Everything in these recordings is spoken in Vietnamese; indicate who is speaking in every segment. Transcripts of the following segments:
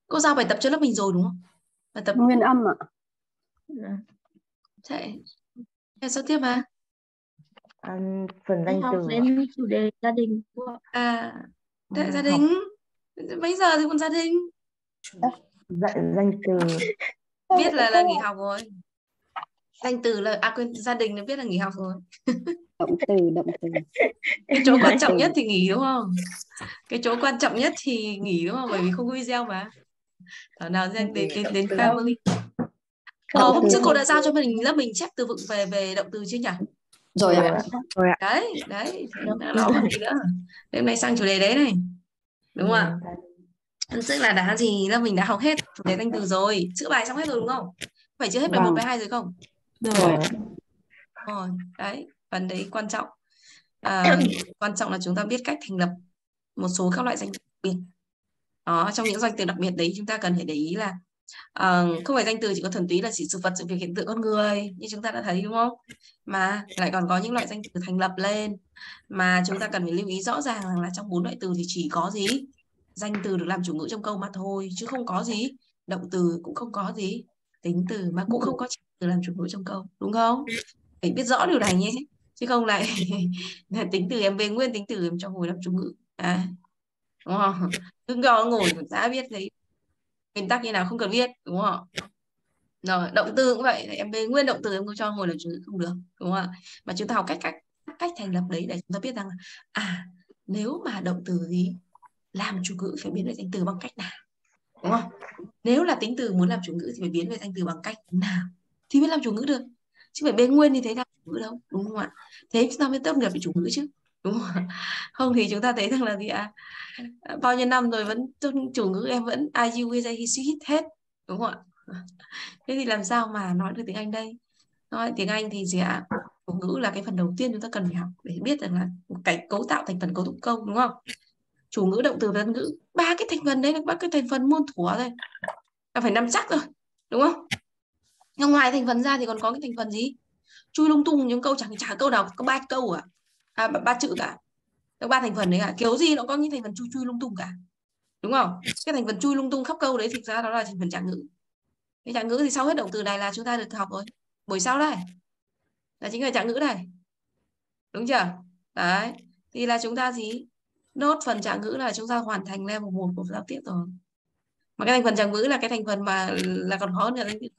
Speaker 1: Cô giao bài tập cho lớp mình rồi đúng không? Bài tập
Speaker 2: Nguyên âm ạ.
Speaker 1: chạy sao tiếp mà.
Speaker 3: Phần danh
Speaker 4: Học
Speaker 3: từ
Speaker 4: đến chủ đề gia đình.
Speaker 1: Gia đình. Bây giờ thì còn gia đình.
Speaker 3: danh từ
Speaker 1: Biết là nghỉ học rồi. Danh từ là quên, gia đình nó biết là nghỉ học rồi.
Speaker 2: Động từ.
Speaker 1: Cái chỗ quan trọng nhất thì nghỉ đúng không? Cái chỗ quan trọng nhất thì nghỉ đúng không? Bởi vì không có video mà. Thảo nào đến family. Hôm trước cô đã giao cho lớp mình check từ vựng về động từ chưa nhỉ?
Speaker 2: Rồi ạ.
Speaker 1: Đấy, nó còn gì nữa. Đêm nay sang chủ đề đấy này. Đúng không ạ? Tức là đã gì là mình đã học hết chủ đề danh từ rồi, chữa bài xong hết rồi đúng không? Phải chưa hết bài 1, bài 2 rồi không?
Speaker 4: Rồi.
Speaker 1: Rồi, đấy, phần đấy quan trọng. Quan trọng là chúng ta biết cách thành lập một số các loại danh từ đặc biệt. Đó, trong những danh từ đặc biệt đấy chúng ta cần phải để ý là không phải danh từ chỉ có thuần túy là chỉ sự vật, sự việc, hiện tượng, con người như chúng ta đã thấy đúng không? Mà lại còn có những loại danh từ thành lập lên mà chúng ta cần phải lưu ý rõ ràng rằng là trong 4 loại từ thì chỉ có gì? Danh từ được làm chủ ngữ trong câu mà thôi, chứ không có gì động từ, cũng không có gì tính từ, mà cũng không có từ làm chủ ngữ trong câu, đúng không? Phải biết rõ điều này nhé, chứ không lại là tính từ em về nguyên tính từ em cho ngồi làm chủ ngữ đúng không? Cứ ngồi đã biết thấy nguyên tắc như nào không cần viết, đúng không? Rồi động từ cũng vậy, em về nguyên động từ em cứ cho ngồi làm chủ ngữ không được, đúng không? Mà chúng ta học cách thành lập đấy để chúng ta biết rằng nếu mà động từ gì làm chủ ngữ phải biến về danh từ bằng cách nào, đúng không? Nếu là tính từ muốn làm chủ ngữ thì phải biến về danh từ bằng cách nào thì mới làm chủ ngữ được, chứ phải bê nguyên thì thấy làm chủ ngữ đâu, đúng không ạ? Thế chúng ta mới tốt nghiệp về chủ ngữ chứ, đúng không ạ? Không thì chúng ta thấy rằng là gì bao nhiêu năm rồi vẫn chủ ngữ em vẫn I, you, we, they, he, she, it hết, đúng không ạ? Thế thì làm sao mà nói được tiếng Anh đây? Nói tiếng Anh thì gì chủ ngữ là cái phần đầu tiên chúng ta cần phải học để biết rằng là cái cấu tạo thành phần cấu trúc câu, đúng không? Chủ ngữ, động từ và tân ngữ, ba cái thành phần đấy là ba cái thành phần muôn thuở thôi, là phải nắm chắc rồi, đúng không? Nhưng ngoài thành phần ra thì còn có cái thành phần gì chui lung tung, những câu chả câu nào có 3 câu ba chữ cả, có 3 thành phần đấy cả, kiểu gì nó có những thành phần chui lung tung cả, đúng không? Cái thành phần chui lung tung khắp câu đấy thực ra đó là thành phần trạng ngữ. Cái trạng ngữ thì sau hết động từ này là chúng ta được học rồi, buổi sau đây là chính là trạng ngữ này, đúng chưa? Đấy thì là chúng ta gì nốt phần trạng ngữ là chúng ta hoàn thành level 1 của giao tiếp rồi. Mà cái thành phần trạng ngữ là cái thành phần mà là còn khó hơn là danh từ.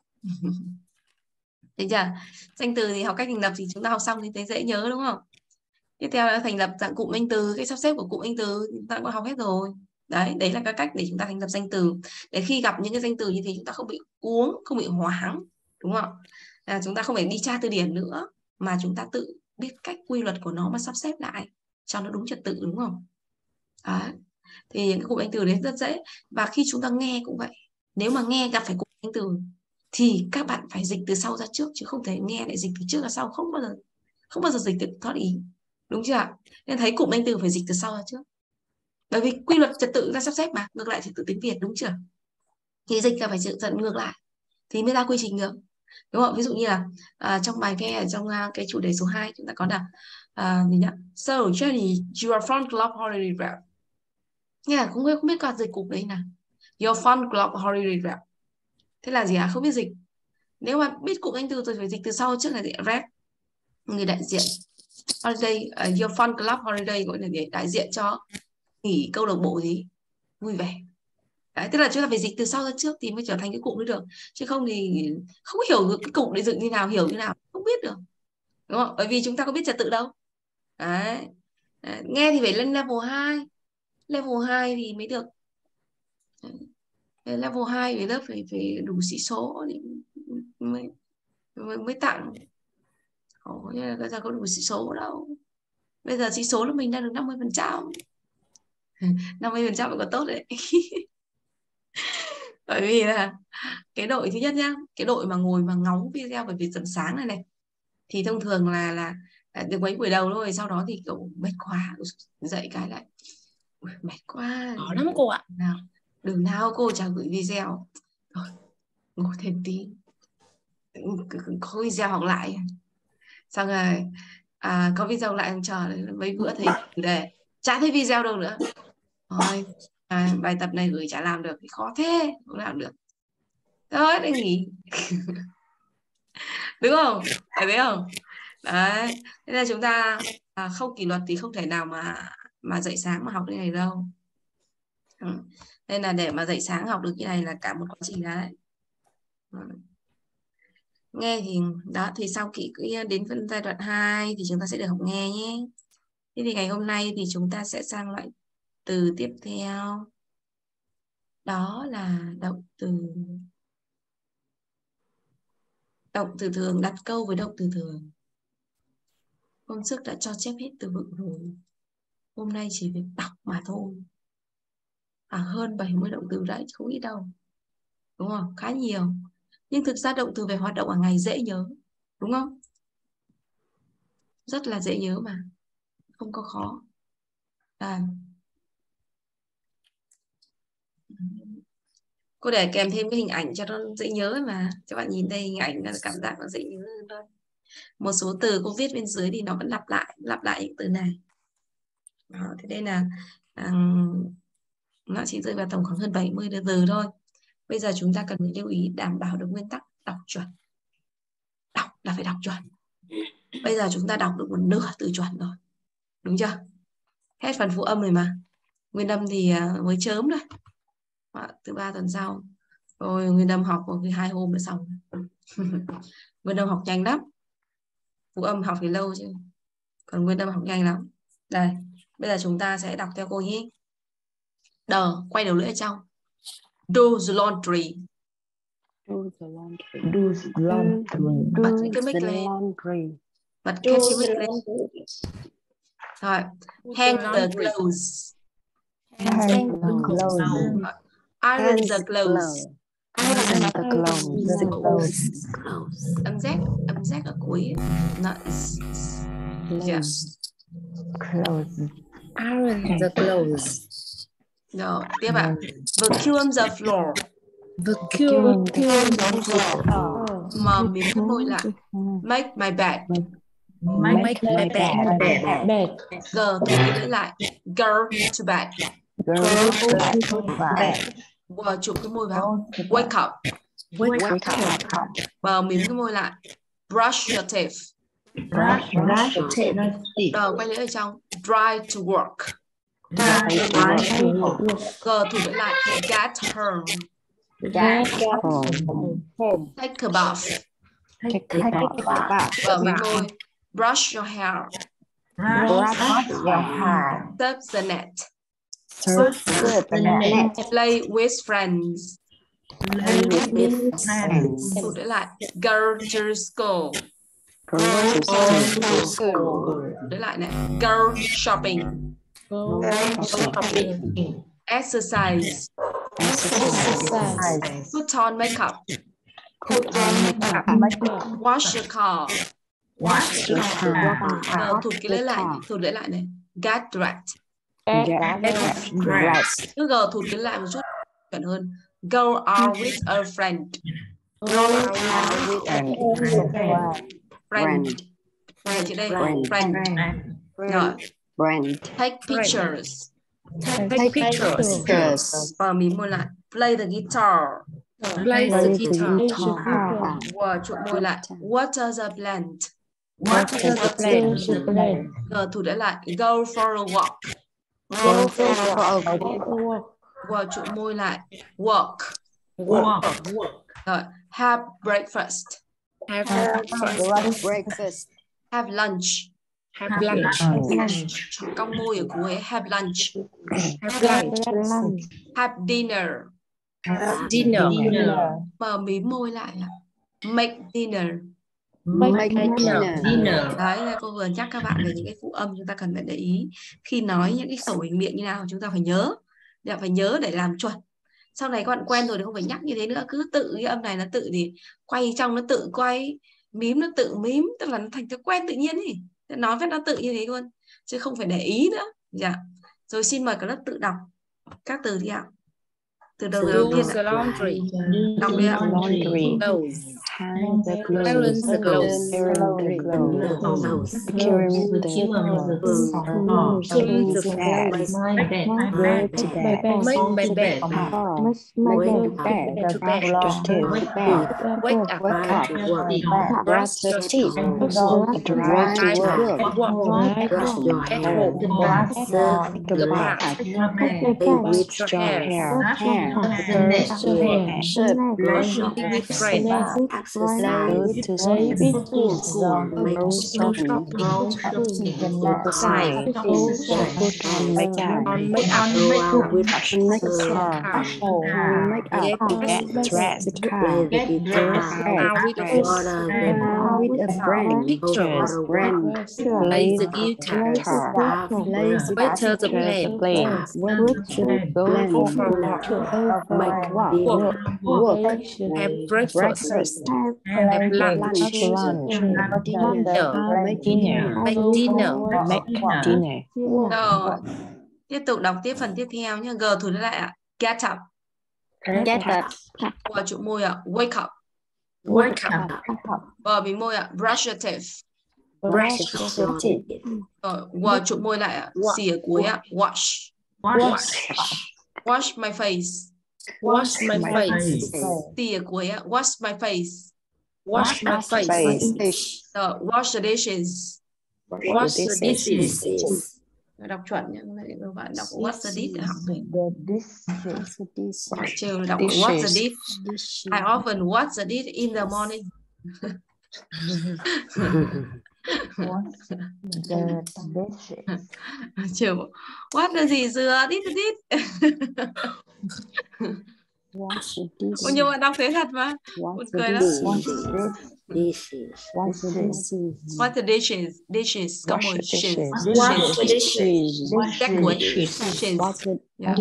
Speaker 1: Thấy chưa? Danh từ thì học cách thành lập thì chúng ta học xong thì thấy dễ nhớ, đúng không? Tiếp theo là thành lập dạng cụm danh từ, cái sắp xếp của cụm danh từ chúng ta cũng học hết rồi. Đấy là các cách để chúng ta thành lập danh từ, để khi gặp những cái danh từ như thế chúng ta không bị cuống, không bị hoảng, đúng không? Chúng ta không phải đi tra từ điển nữa, mà chúng ta tự biết cách quy luật của nó mà sắp xếp lại cho nó đúng trật tự, đúng không? Đấy. Thì những cái cụm danh từ đấy rất dễ, và khi chúng ta nghe cũng vậy, nếu mà nghe gặp phải cụm danh từ thì các bạn phải dịch từ sau ra trước, chứ không thể nghe lại dịch từ trước ra sau, không bao giờ dịch được thoát ý, đúng chưa ạ? Nên thấy cụm danh từ phải dịch từ sau ra trước, bởi vì quy luật trật tự ra sắp xếp mà, ngược lại trật tự tiếng Việt, đúng chưa? Thì dịch là phải dẫn ngược lại thì mới ra quy trình được, đúng không? Ví dụ như là trong bài nghe trong cái chủ đề số 2 chúng ta có là gì nhỉ? So Jenny, your fun club holiday wrap. Nghe là không biết con dịch cụm đấy nào. Your fun club holiday wrap. Thế là gì không biết dịch. Nếu mà biết cụm danh từ rồi phải dịch từ sau trước là gì? Wrap, người đại diện. Holiday, your fun club holiday gọi là đại diện cho nghỉ câu lạc bộ gì vui vẻ. Đấy, tức là chúng ta phải dịch từ sau ra trước thì mới trở thành cái cụm đấy được, chứ không thì không hiểu cái cụm đấy dựng như nào, hiểu như nào không biết được, đúng không? Bởi vì chúng ta có biết trật tự đâu. Đấy. Đấy. Nghe thì phải lên level 2 thì mới được. Đấy. Level 2 thì lớp phải đủ sĩ số thì mới tặng. Bây giờ có đủ sĩ số đâu, bây giờ sĩ số là mình đang được 50%. 50% là còn tốt đấy. Bởi vì là cái đội thứ nhất nhá, cái đội mà ngồi mà ngóng video về việc tận sáng này thì thông thường là được mấy buổi đầu thôi, sau đó thì cậu mệt quá, dậy cái lại mệt quá,
Speaker 4: Khó lắm cô ạ.
Speaker 1: Đường nào cô chả gửi video, rồi ngồi thêm tí có video học lại, xong rồi có video lại chờ mấy bữa thấy chủ đề, chả thấy video đâu nữa, rồi Bài tập này gửi chả làm được thì khó thế, không làm được. Thôi anh nghỉ. Đúng không? Phải biết không? Đấy. Thế là chúng ta không kỷ luật thì không thể nào mà dậy sáng mà học như này đâu. Nên là để mà dậy sáng học được như này là cả một quá trình đấy. Nghe thì đó, thì sau kỹ đến phân giai đoạn 2 thì chúng ta sẽ được học nghe nhé. Thế thì ngày hôm nay thì chúng ta sẽ sang loại từ tiếp theo. Đó là động từ. Động từ thường đặt câu với động từ thường. Hôm trước đã cho chép hết từ vựng rồi. Hôm nay chỉ việc đọc mà thôi. Hơn 70 động từ đấy, không ít đâu. Đúng không? Khá nhiều. Nhưng thực ra động từ về hoạt động hàng ngày dễ nhớ. Đúng không? Rất là dễ nhớ mà. Không có khó. Cô để kèm thêm cái hình ảnh cho nó dễ nhớ mà. Các bạn nhìn đây hình ảnh là cảm giác nó dễ nhớ hơn thôi. Một số từ cô viết bên dưới thì nó vẫn lặp lại những từ này. Đó, thế đây là nó chỉ rơi vào tầm khoảng hơn 70 từ thôi. Bây giờ chúng ta cần phải lưu ý đảm bảo được nguyên tắc đọc chuẩn. Đọc là phải đọc chuẩn. Bây giờ chúng ta đọc được một nửa từ chuẩn rồi. Đúng chưa? Hết phần phụ âm rồi mà. Nguyên âm thì mới chớm thôi. Thứ 3 tuần sau. Rồi nguyên âm học một 2 hôm là xong. Nguyên âm học nhanh lắm. Phụ âm học thì lâu chứ. Còn nguyên âm học nhanh lắm. Đây. Bây giờ chúng ta sẽ đọc theo cô nhé. Quay đầu lưỡi ở trong. Do the laundry.
Speaker 2: Do the laundry.
Speaker 3: Do the laundry.
Speaker 1: Bật cái mic lên. Bật cái mic lên. Rồi. Hang the clothes.
Speaker 3: Hang the clothes.
Speaker 1: Iron the clothes.
Speaker 3: Iron the clothes.
Speaker 1: Âm Z ở cuối.
Speaker 3: Clothes.
Speaker 4: Iron the clothes.
Speaker 1: Rồi, tiếp ạ. Vacuum the floor.
Speaker 4: Vacuum the floor.
Speaker 1: Mà mím cái môi lại. Make my bed.
Speaker 4: Make my bed.
Speaker 1: G thủ lưỡi lại. Go to bed.
Speaker 3: Go to bed.
Speaker 1: Vừa chụp cái môi vào. Wake up.
Speaker 4: Wake up.
Speaker 1: Bờ mím cái môi lại. Brush your teeth.
Speaker 4: Brush your teeth.
Speaker 1: Quay lưỡi ở trong. Drive to work. G thủ lưỡi lại. Get home. Take a bath. Bờ mím môi. Brush your hair. Surf the net. Play with friends. Thủ lưỡi lại. Go to school. Lưỡi lại này. Go shopping. Exercise. Put on makeup. Wash your car. Thụt cái lưỡi lại này. Get dressed. Cứ G thụt cái lại một chút chuẩn hơn. Go out with a friend. Friend. Chị đây. Friend. Rồi. Take pictures. Mím môi lại. Play the guitar. Chụp môi lại. Water the plant. Thụt lại. Go for a walk. Chụp môi lại. Work. Rồi. Have breakfast. Have lunch. Cong môi ở cuối. Have lunch. Have dinner. Bờ mím môi lại. Make dinner. Đấy là cô vừa nhắc các bạn về những cái phụ âm chúng ta cần phải để ý khi nói những cái khẩu hình miệng như nào chúng ta phải nhớ để làm chuẩn. Sau này các bạn quen rồi thì không phải nhắc như thế nữa, cứ tự cái âm này nó tự thì quay trong nó tự quay, mím nó tự mím, tức là nó thành cái quen tự nhiên ấy, nói với nó tự như thế luôn chứ không phải để ý nữa. Dạ. Rồi xin mời cả lớp tự đọc các từ đi ạ. Từ đầu tiên
Speaker 4: the laundry.
Speaker 1: đọc đi ạ.
Speaker 3: Laundry.
Speaker 4: Clothes.
Speaker 3: Hang the
Speaker 4: Iron the clothes.
Speaker 3: Iron the clothes. Securing the clothes.
Speaker 4: Clean the
Speaker 3: bed.
Speaker 4: bed.
Speaker 3: Go to bed.
Speaker 4: Make my bed.
Speaker 3: Make the bed.
Speaker 4: To bed.
Speaker 3: To bed.
Speaker 4: Wake up. Brush your teeth.
Speaker 3: Drive to work.
Speaker 4: At work. At home.
Speaker 3: The
Speaker 4: The
Speaker 3: bath.
Speaker 4: bath.
Speaker 3: Wash your hair.
Speaker 4: Brush with friends.
Speaker 3: Go to school. Go shopping.
Speaker 4: Exercise.
Speaker 3: Put on makeup.
Speaker 4: On makeup.
Speaker 3: With get dressed. Go
Speaker 4: Out with a friend. Pictures. Play the guitar. Water the plane. Go for walk. Have breakfast. Have lunch.
Speaker 3: Make dinner.
Speaker 4: Make dinner.
Speaker 3: Make dinner.
Speaker 1: Rồi, tiếp tục đọc tiếp phần tiếp theo nhé. G thử lại ạ. Get up.
Speaker 4: Get up.
Speaker 1: Và trụ môi ạ. Wake up.
Speaker 4: Wake up.
Speaker 1: Và bị môi ạ. Brush your teeth.
Speaker 4: Brush your teeth.
Speaker 1: Rồi, và trụ môi lại ạ. Xỉa cuối ạ. Wash. Wash my face.
Speaker 4: Wash my face.
Speaker 1: Xỉa cuối ạ. Wash my face.
Speaker 4: Wash my face.
Speaker 1: Rồi, wash the dishes.
Speaker 4: Wash the dishes.
Speaker 1: Rồi, đọc chuẩn nhé. Các bạn đọc wash the dish để học. Trừ đọc
Speaker 3: Dishes.
Speaker 1: wash the dish. I often wash the dish in the morning. Trừ wash là gì? Dừa. Dish the dish. Ôi, nhưng mà đọc thế thật mà. Buồn cười lắm. Wash the dishes. Dishes. Có một dishes.
Speaker 4: Wash the dishes.
Speaker 1: Rác cuối. Dishes. Yeah.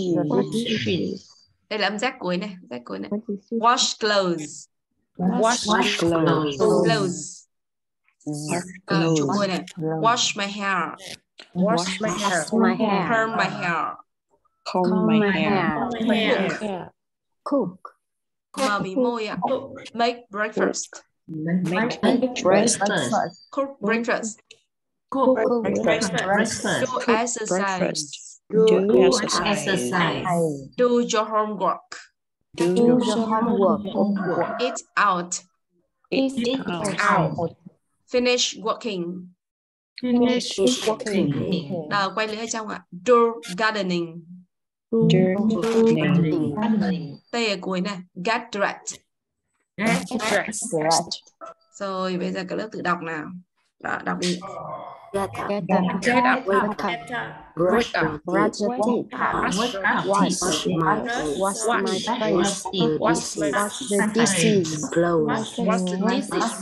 Speaker 1: Đây là âm rác cuối này. Rác cuối này. Wash clothes.
Speaker 4: Wash clothes.
Speaker 1: Clothes. Chủ môi này. Wash my hair.
Speaker 4: Wash my hair.
Speaker 1: Perm my hair.
Speaker 3: Comb my hair.
Speaker 4: Cook.
Speaker 1: Mở bị môi ạ. Make breakfast.
Speaker 3: Make breakfast.
Speaker 1: Cook breakfast.
Speaker 4: Cook
Speaker 3: Breakfast.
Speaker 1: Do exercise.
Speaker 3: Do exercise.
Speaker 1: Do your homework.
Speaker 3: Do your homework.
Speaker 1: Eat out.
Speaker 3: Eat out.
Speaker 1: Finish working.
Speaker 4: Finish working.
Speaker 1: Quay lưỡi ở trong ạ. Do gardening.
Speaker 3: Do gardening.
Speaker 1: T ở cuối này. Get dressed.
Speaker 4: Get dressed.
Speaker 1: Rồi bây giờ các lớp tự đọc nào. Đó, đọc đi.
Speaker 3: Get up.
Speaker 4: Get up. Wake up.
Speaker 3: Brush your teeth.
Speaker 4: Wash my face. Wash the dishes. Wash the dishes.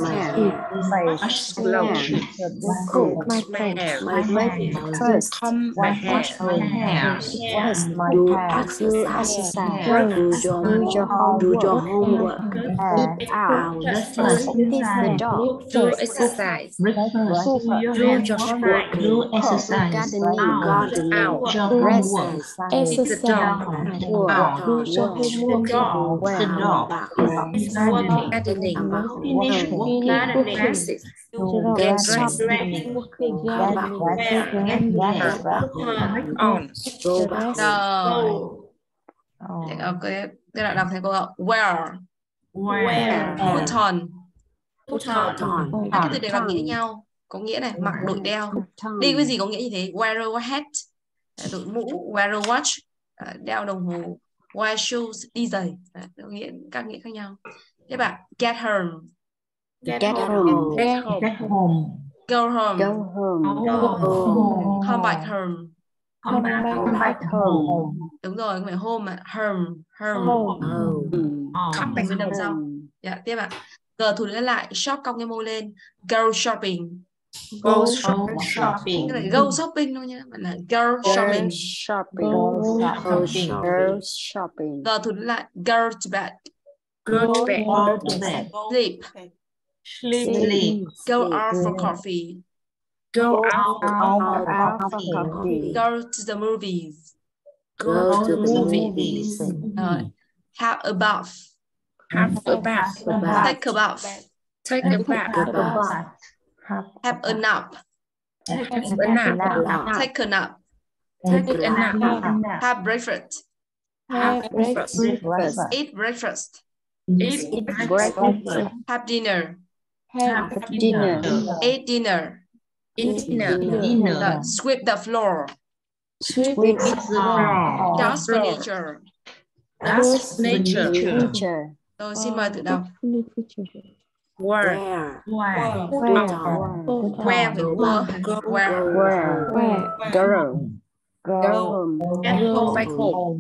Speaker 4: Cook my hair. First, comb my hair. Do exercise. Do your homework. Eat out. Feed the dog. Do exercise. Do your homework. Do exercise. Gardening. Out. Rest. Feed the dog. Out. The dog. Gardening. Finish gardening. Get dressed. On.
Speaker 1: Rồi. Đây là đọc theo câu ạ. Wear. Put on. Cái từ đều đọc nghĩa nhau. Có nghĩa này, mặc đội đeo. Đi cái gì có nghĩa như thế. Wear a hat. Đội mũ. Wear a watch. Đeo đồng hồ. Wear shoes. Đi giày. Các nghĩa khác nhau. Tiếp ạ. Get home. Go home. Come back home. Đúng rồi, không phải home mà home. Come back với đằng sau. Dạ, tiếp ạ. G thủ lưỡi lại, shop cong cái môi lên. Go shopping. Cái này go shopping thôi nhá, mà là go shopping. G thủ lưỡi lại, go to bed. Sleep. Go out for coffee.
Speaker 4: Go out for coffee.
Speaker 1: Go to the movies.
Speaker 4: Go to the movies.
Speaker 1: Rồi. Have a bath.
Speaker 3: Have a bath.
Speaker 1: Take a bath.
Speaker 3: Take a bath.
Speaker 1: Have a nap.
Speaker 3: Have a nap.
Speaker 1: Take a nap.
Speaker 3: Take a nap.
Speaker 1: Have breakfast.
Speaker 3: Have breakfast.
Speaker 1: Eat breakfast.
Speaker 3: Eat breakfast.
Speaker 1: Have dinner.
Speaker 3: Have dinner.
Speaker 1: Eat dinner.
Speaker 3: Eat dinner.
Speaker 1: Sweep the floor.
Speaker 3: Sweep the floor.
Speaker 1: Dust furniture.
Speaker 3: Dust nature.
Speaker 1: Rồi xin mời tự đọc.
Speaker 3: Where.
Speaker 1: Where phải where.
Speaker 3: Go. Get home. Back home.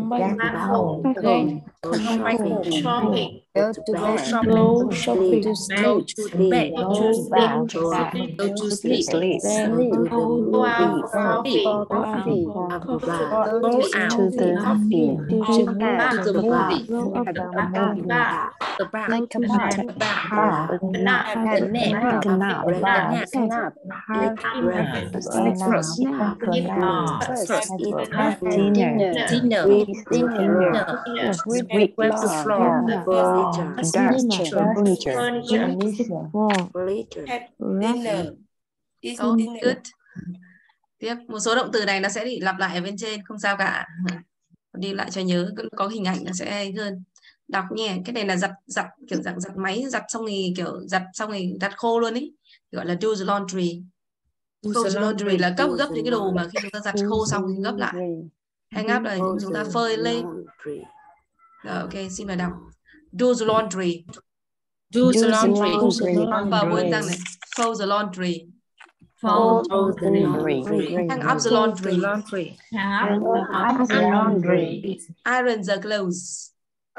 Speaker 3: Shopping.
Speaker 4: Go to bed.
Speaker 3: Go shopping. Go to bed. Go to sleep. Go out. Coffee. Go out.
Speaker 2: To the movie.
Speaker 3: To the movie. The bath.
Speaker 2: Take a bath.
Speaker 3: The nap. The nap. Dinner. Sweep the floor.
Speaker 1: Good. Tiếp, một số động từ này nó sẽ bị lặp lại ở bên trên, không sao cả. Đi lại cho nhớ, có hình ảnh nó sẽ hay hơn. Đọc nhé, cái này là giặt kiểu dạng giặt máy, giặt xong thì kiểu giặt xong thì giặt khô luôn ý, gọi là do the laundry. Do the laundry là gấp những cái đồ mà khi chúng ta giặt khô xong thì gấp lại. Hang up là chúng ta phơi lên. Rồi, ok, xin mời đọc. Do the laundry.
Speaker 3: Do the laundry.
Speaker 1: Và buồn rằng này, fold the laundry.
Speaker 3: Fold the laundry.
Speaker 1: Hang up the laundry.
Speaker 3: Hang up the laundry.
Speaker 1: Iron the clothes.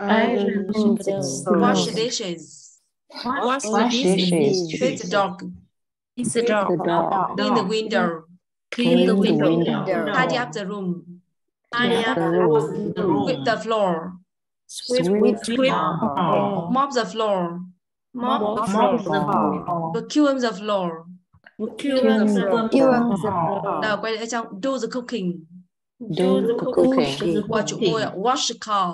Speaker 3: Wash
Speaker 1: Wash the dishes.
Speaker 3: the dishes.
Speaker 1: Feed the dog.
Speaker 3: Feed the dog.
Speaker 1: Clean the window.
Speaker 3: Clean the window.
Speaker 1: Tidy up the room.
Speaker 3: Tidy up the room.
Speaker 1: Sweep the floor.
Speaker 3: Sweep.
Speaker 1: Mop the floor.
Speaker 3: Mop the floor.
Speaker 1: Vacuum the floor.
Speaker 3: Vacuum the floor.
Speaker 1: Nào quay lại trong do the cooking.
Speaker 2: Do the cooking.
Speaker 1: Qua chỗ môi wash the car.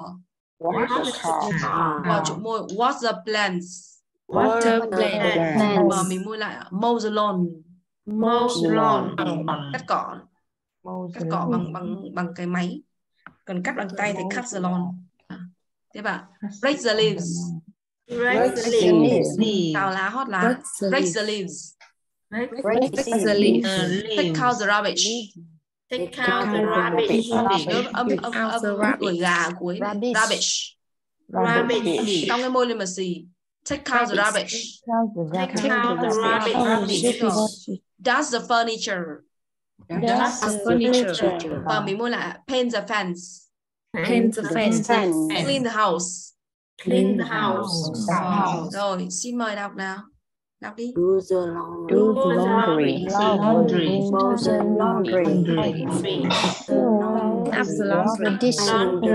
Speaker 1: Qua chỗ môi wash the plants.
Speaker 3: Water plant.
Speaker 1: Mà mình môi lại mow the lawn. Cắt cỏ. Cắt cỏ bằng cái máy. Còn cắt bằng tay thì cut the lawn. Tiếp ạ. Break the leaves. Cào lá, hót lá. Break the leaves. Take out the rubbish. Đuổi gà cuối. Rubbish. Cong cái môi lên mà xì. Take out the rubbish. Dust the furniture. Và mình môi lại paint the fence. Clean the house. Rồi, xin mời đọc nào. Đọc đi.
Speaker 2: Do the laundry.
Speaker 3: Up the laundry.
Speaker 2: Dishes.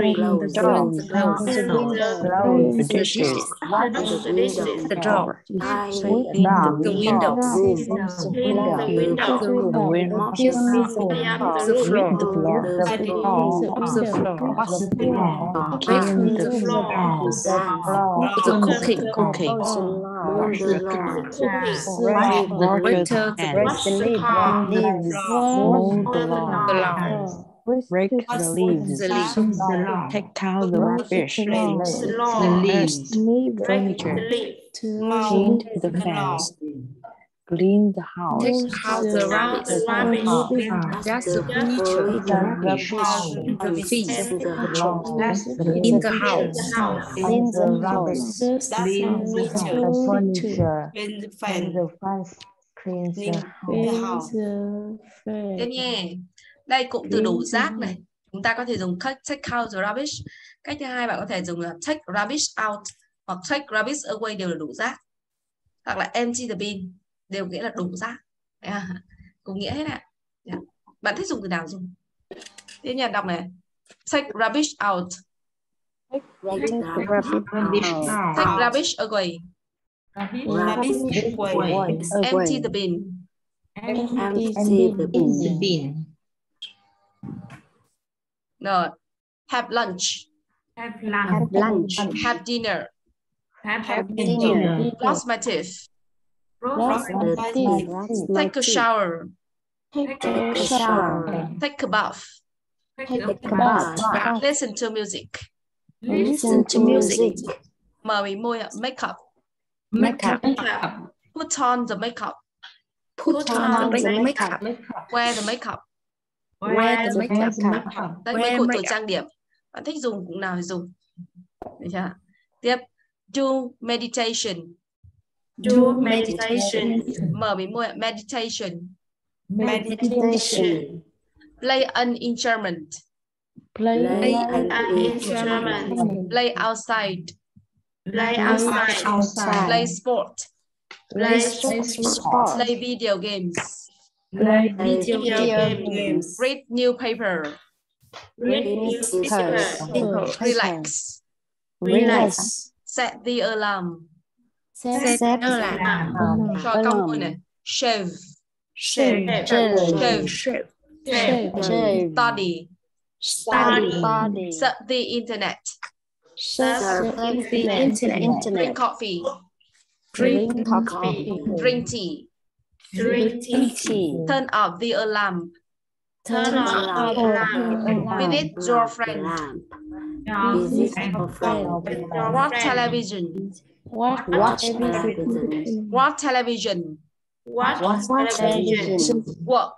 Speaker 3: The door. The window. The floor. The cooking.
Speaker 2: Break the leaves. Take out the rubbish. Furniture. Paint the fence. Clean the house.
Speaker 3: Take out the rubbish. That's the furniture. The feet. In the house.
Speaker 2: Clean the rubbish.
Speaker 3: Clean the
Speaker 2: furniture. Clean the fence. Clean the house.
Speaker 1: Tiếp nhé. Đây cụm từ đổ rác này. Chúng ta có thể dùng take out the rubbish. Cách thứ hai bạn có thể dùng là take rubbish out hoặc take rubbish away, đều là đổ rác. Hoặc là empty the bin, đều nghĩa là đổ rác. Cùng nghĩa hết ạ. Bạn thích dùng từ nào dùng? Tiếp nhà đọc này. Take rubbish out. Take rubbish away. Empty the bin. Rồi. Have lunch.
Speaker 3: Have
Speaker 4: Have
Speaker 3: lunch.
Speaker 4: lunch.
Speaker 1: Have dinner.
Speaker 3: Have
Speaker 4: dinner.
Speaker 1: Brush my teeth.
Speaker 3: Brush my
Speaker 4: Brush
Speaker 3: teeth.
Speaker 4: my
Speaker 1: Take a
Speaker 4: teeth.
Speaker 1: shower.
Speaker 3: Take
Speaker 4: Take a shower.
Speaker 1: Take a bath.
Speaker 3: Take
Speaker 4: Take a bath.
Speaker 1: Listen to music.
Speaker 4: Listen to music.
Speaker 1: Mời môi makeup.
Speaker 3: Makeup.
Speaker 1: Put on the makeup.
Speaker 4: Put on the makeup.
Speaker 1: Wear the makeup.
Speaker 4: Wear the makeup.
Speaker 1: Đấy, mấy cụm từ trang điểm. Bạn thích dùng cụm nào thì dùng. Được chưa? Tiếp. Do meditation.
Speaker 3: Do meditation.
Speaker 1: Mở môi meditation.
Speaker 3: Meditation.
Speaker 1: Play an instrument.
Speaker 3: Play an instrument.
Speaker 1: Play outside.
Speaker 3: Play outside.
Speaker 1: Play sport.
Speaker 3: Play sport.
Speaker 1: Play video games.
Speaker 3: Play video games.
Speaker 1: Read newspaper.
Speaker 3: Read newspaper.
Speaker 1: Relax.
Speaker 4: Relax.
Speaker 1: Set the alarm.
Speaker 4: Set alarm.
Speaker 1: Cho cong môi này. Shave.
Speaker 3: Shave.
Speaker 1: Study.
Speaker 4: Study.
Speaker 1: Set the internet.
Speaker 4: Surf the internet.
Speaker 1: Drink coffee.
Speaker 3: Drink coffee.
Speaker 1: Drink tea.
Speaker 3: Drink tea.
Speaker 1: Turn off the alarm.
Speaker 3: Turn off the alarm.
Speaker 1: Visit your friend.
Speaker 4: Visit your friend.
Speaker 1: Watch television.
Speaker 4: Watch television.
Speaker 1: Watch television.
Speaker 3: Watch television.
Speaker 1: Work.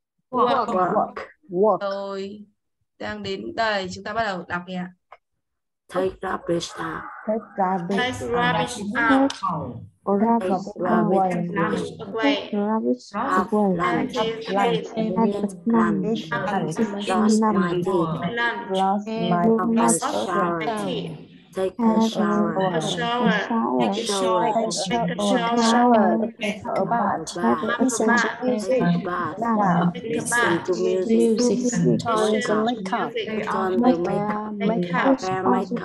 Speaker 4: Work.
Speaker 1: Rồi, đang đến đây, chúng ta bắt đầu đọc nha.
Speaker 4: Take rubbish out.
Speaker 3: Take rubbish out.
Speaker 4: Rubbish away.
Speaker 3: Have lunch.
Speaker 4: Brush my teeth.
Speaker 3: Brush
Speaker 4: shower.
Speaker 3: my teeth.
Speaker 4: Take a shower.
Speaker 3: A shower. Take a shower. Take a shower.
Speaker 4: Shower.
Speaker 3: Take a bath.
Speaker 4: Listen to music. Listen to music. Turn the makeup. Turn the makeup. Wear makeup.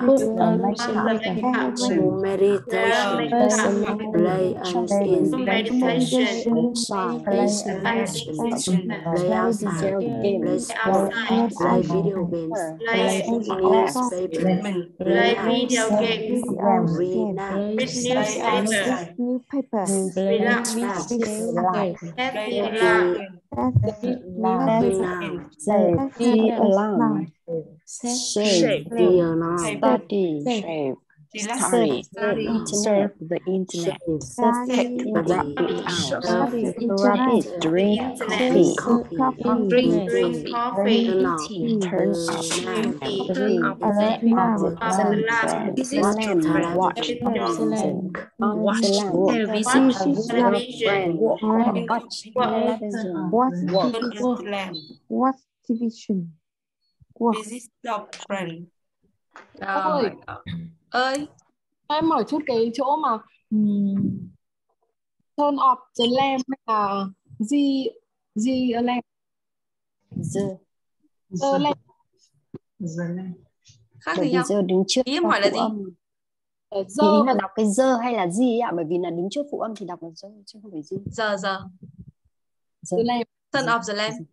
Speaker 4: Meditation. Play an instrument. Play outside. Play sport. Play video games. Newspaper.
Speaker 3: Play video games.
Speaker 4: Read
Speaker 3: newspaper. Relax. Have the alarm.
Speaker 4: Shave the alarm.
Speaker 2: Study. Surf the internet. Take the rabbit. Drink coffee.
Speaker 3: Drink coffee.
Speaker 2: Turn off
Speaker 5: Watch television.
Speaker 6: Visit your friend.
Speaker 1: Rồi. Ơi,
Speaker 7: Em hỏi chút cái chỗ mà turn off the lamp hay là the lamp. The lamp.
Speaker 1: khác
Speaker 2: bởi
Speaker 1: gì
Speaker 2: vì
Speaker 1: nhau?
Speaker 2: giờ đứng trước
Speaker 1: Ý em hỏi là gì?
Speaker 2: Ý là đọc cái dơ hay là gì ạ, bởi vì là đứng trước phụ âm thì đọc là dơ chứ không phải gì.
Speaker 1: Giờ.
Speaker 7: The lamp.
Speaker 1: Turn off the lamp.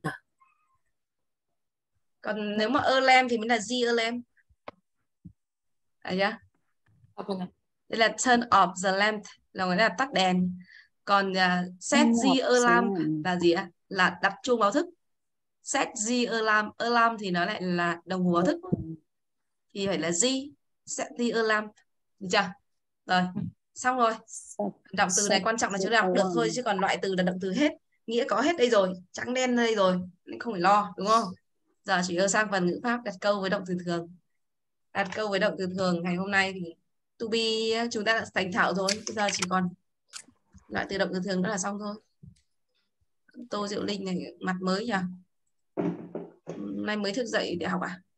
Speaker 1: Còn nếu mà lamp thì mới là the lamp. Đấy nhá. Đây là turn off the lamp là nghĩa là tắt đèn. Còn set the alarm là gì ạ? Là đặt chuông báo thức. Set the alarm thì nó lại là đồng hồ báo thức. Thì phải là the, set the alarm. Được chưa? Rồi, xong rồi. Động từ này quan trọng là chúng ta đọc được thôi, chứ còn loại từ là động từ hết. Nghĩa có hết đây rồi, trắng đen đây rồi, nên không phải lo, đúng không? Giờ chỉ sang phần ngữ pháp đặt câu với động từ thường. Đặt câu với động từ thường ngày hôm nay thì to be chúng ta đã thành thạo rồi, bây giờ chỉ còn loại từ động từ thường nữa là xong thôi. Tô Diệu Linh này mặt mới nhỉ? Hôm nay mới thức dậy để học à?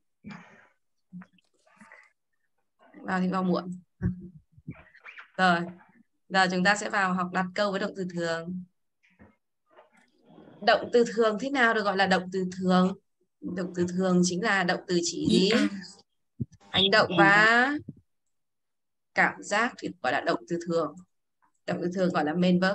Speaker 1: Vào thì vào muộn. Rồi, giờ chúng ta sẽ vào học đặt câu với động từ thường. Động từ thường thế nào được gọi là động từ thường? Động từ thường chính là động từ chỉ gì? Hành động và cảm giác thì gọi là động từ thường. Động từ thường gọi là main verb.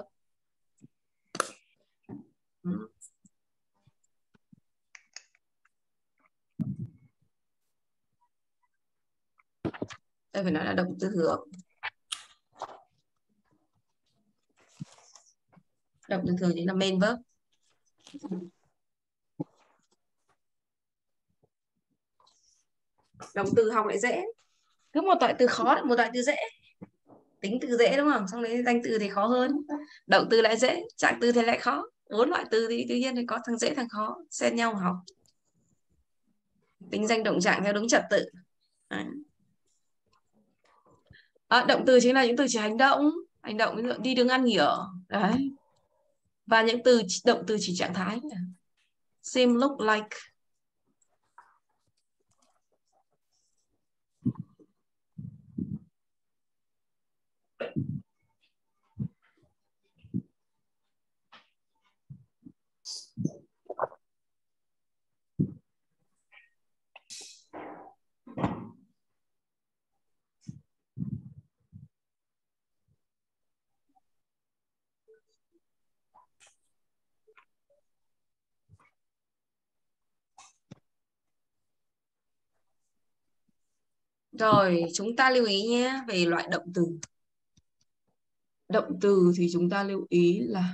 Speaker 1: Đây phải nói là động từ thường. Động từ thường chính là main verb. Động từ học lại dễ. Cứ một loại từ khó, một loại từ dễ. Tính từ dễ đúng không? Xong đấy danh từ thì khó hơn. Động từ lại dễ, trạng từ thì lại khó. 4 loại từ thì tự nhiên thì có thằng dễ thằng khó, xen nhau mà học. Tính danh động trạng theo đúng trật tự. Đấy. Động từ chính là những từ chỉ hành động, ví dụ đi đứng ăn nghỉ ở. Đấy. Và những động từ chỉ trạng thái. Seem, look like. Rồi, chúng ta lưu ý nhé về loại động từ. Động từ thì chúng ta lưu ý là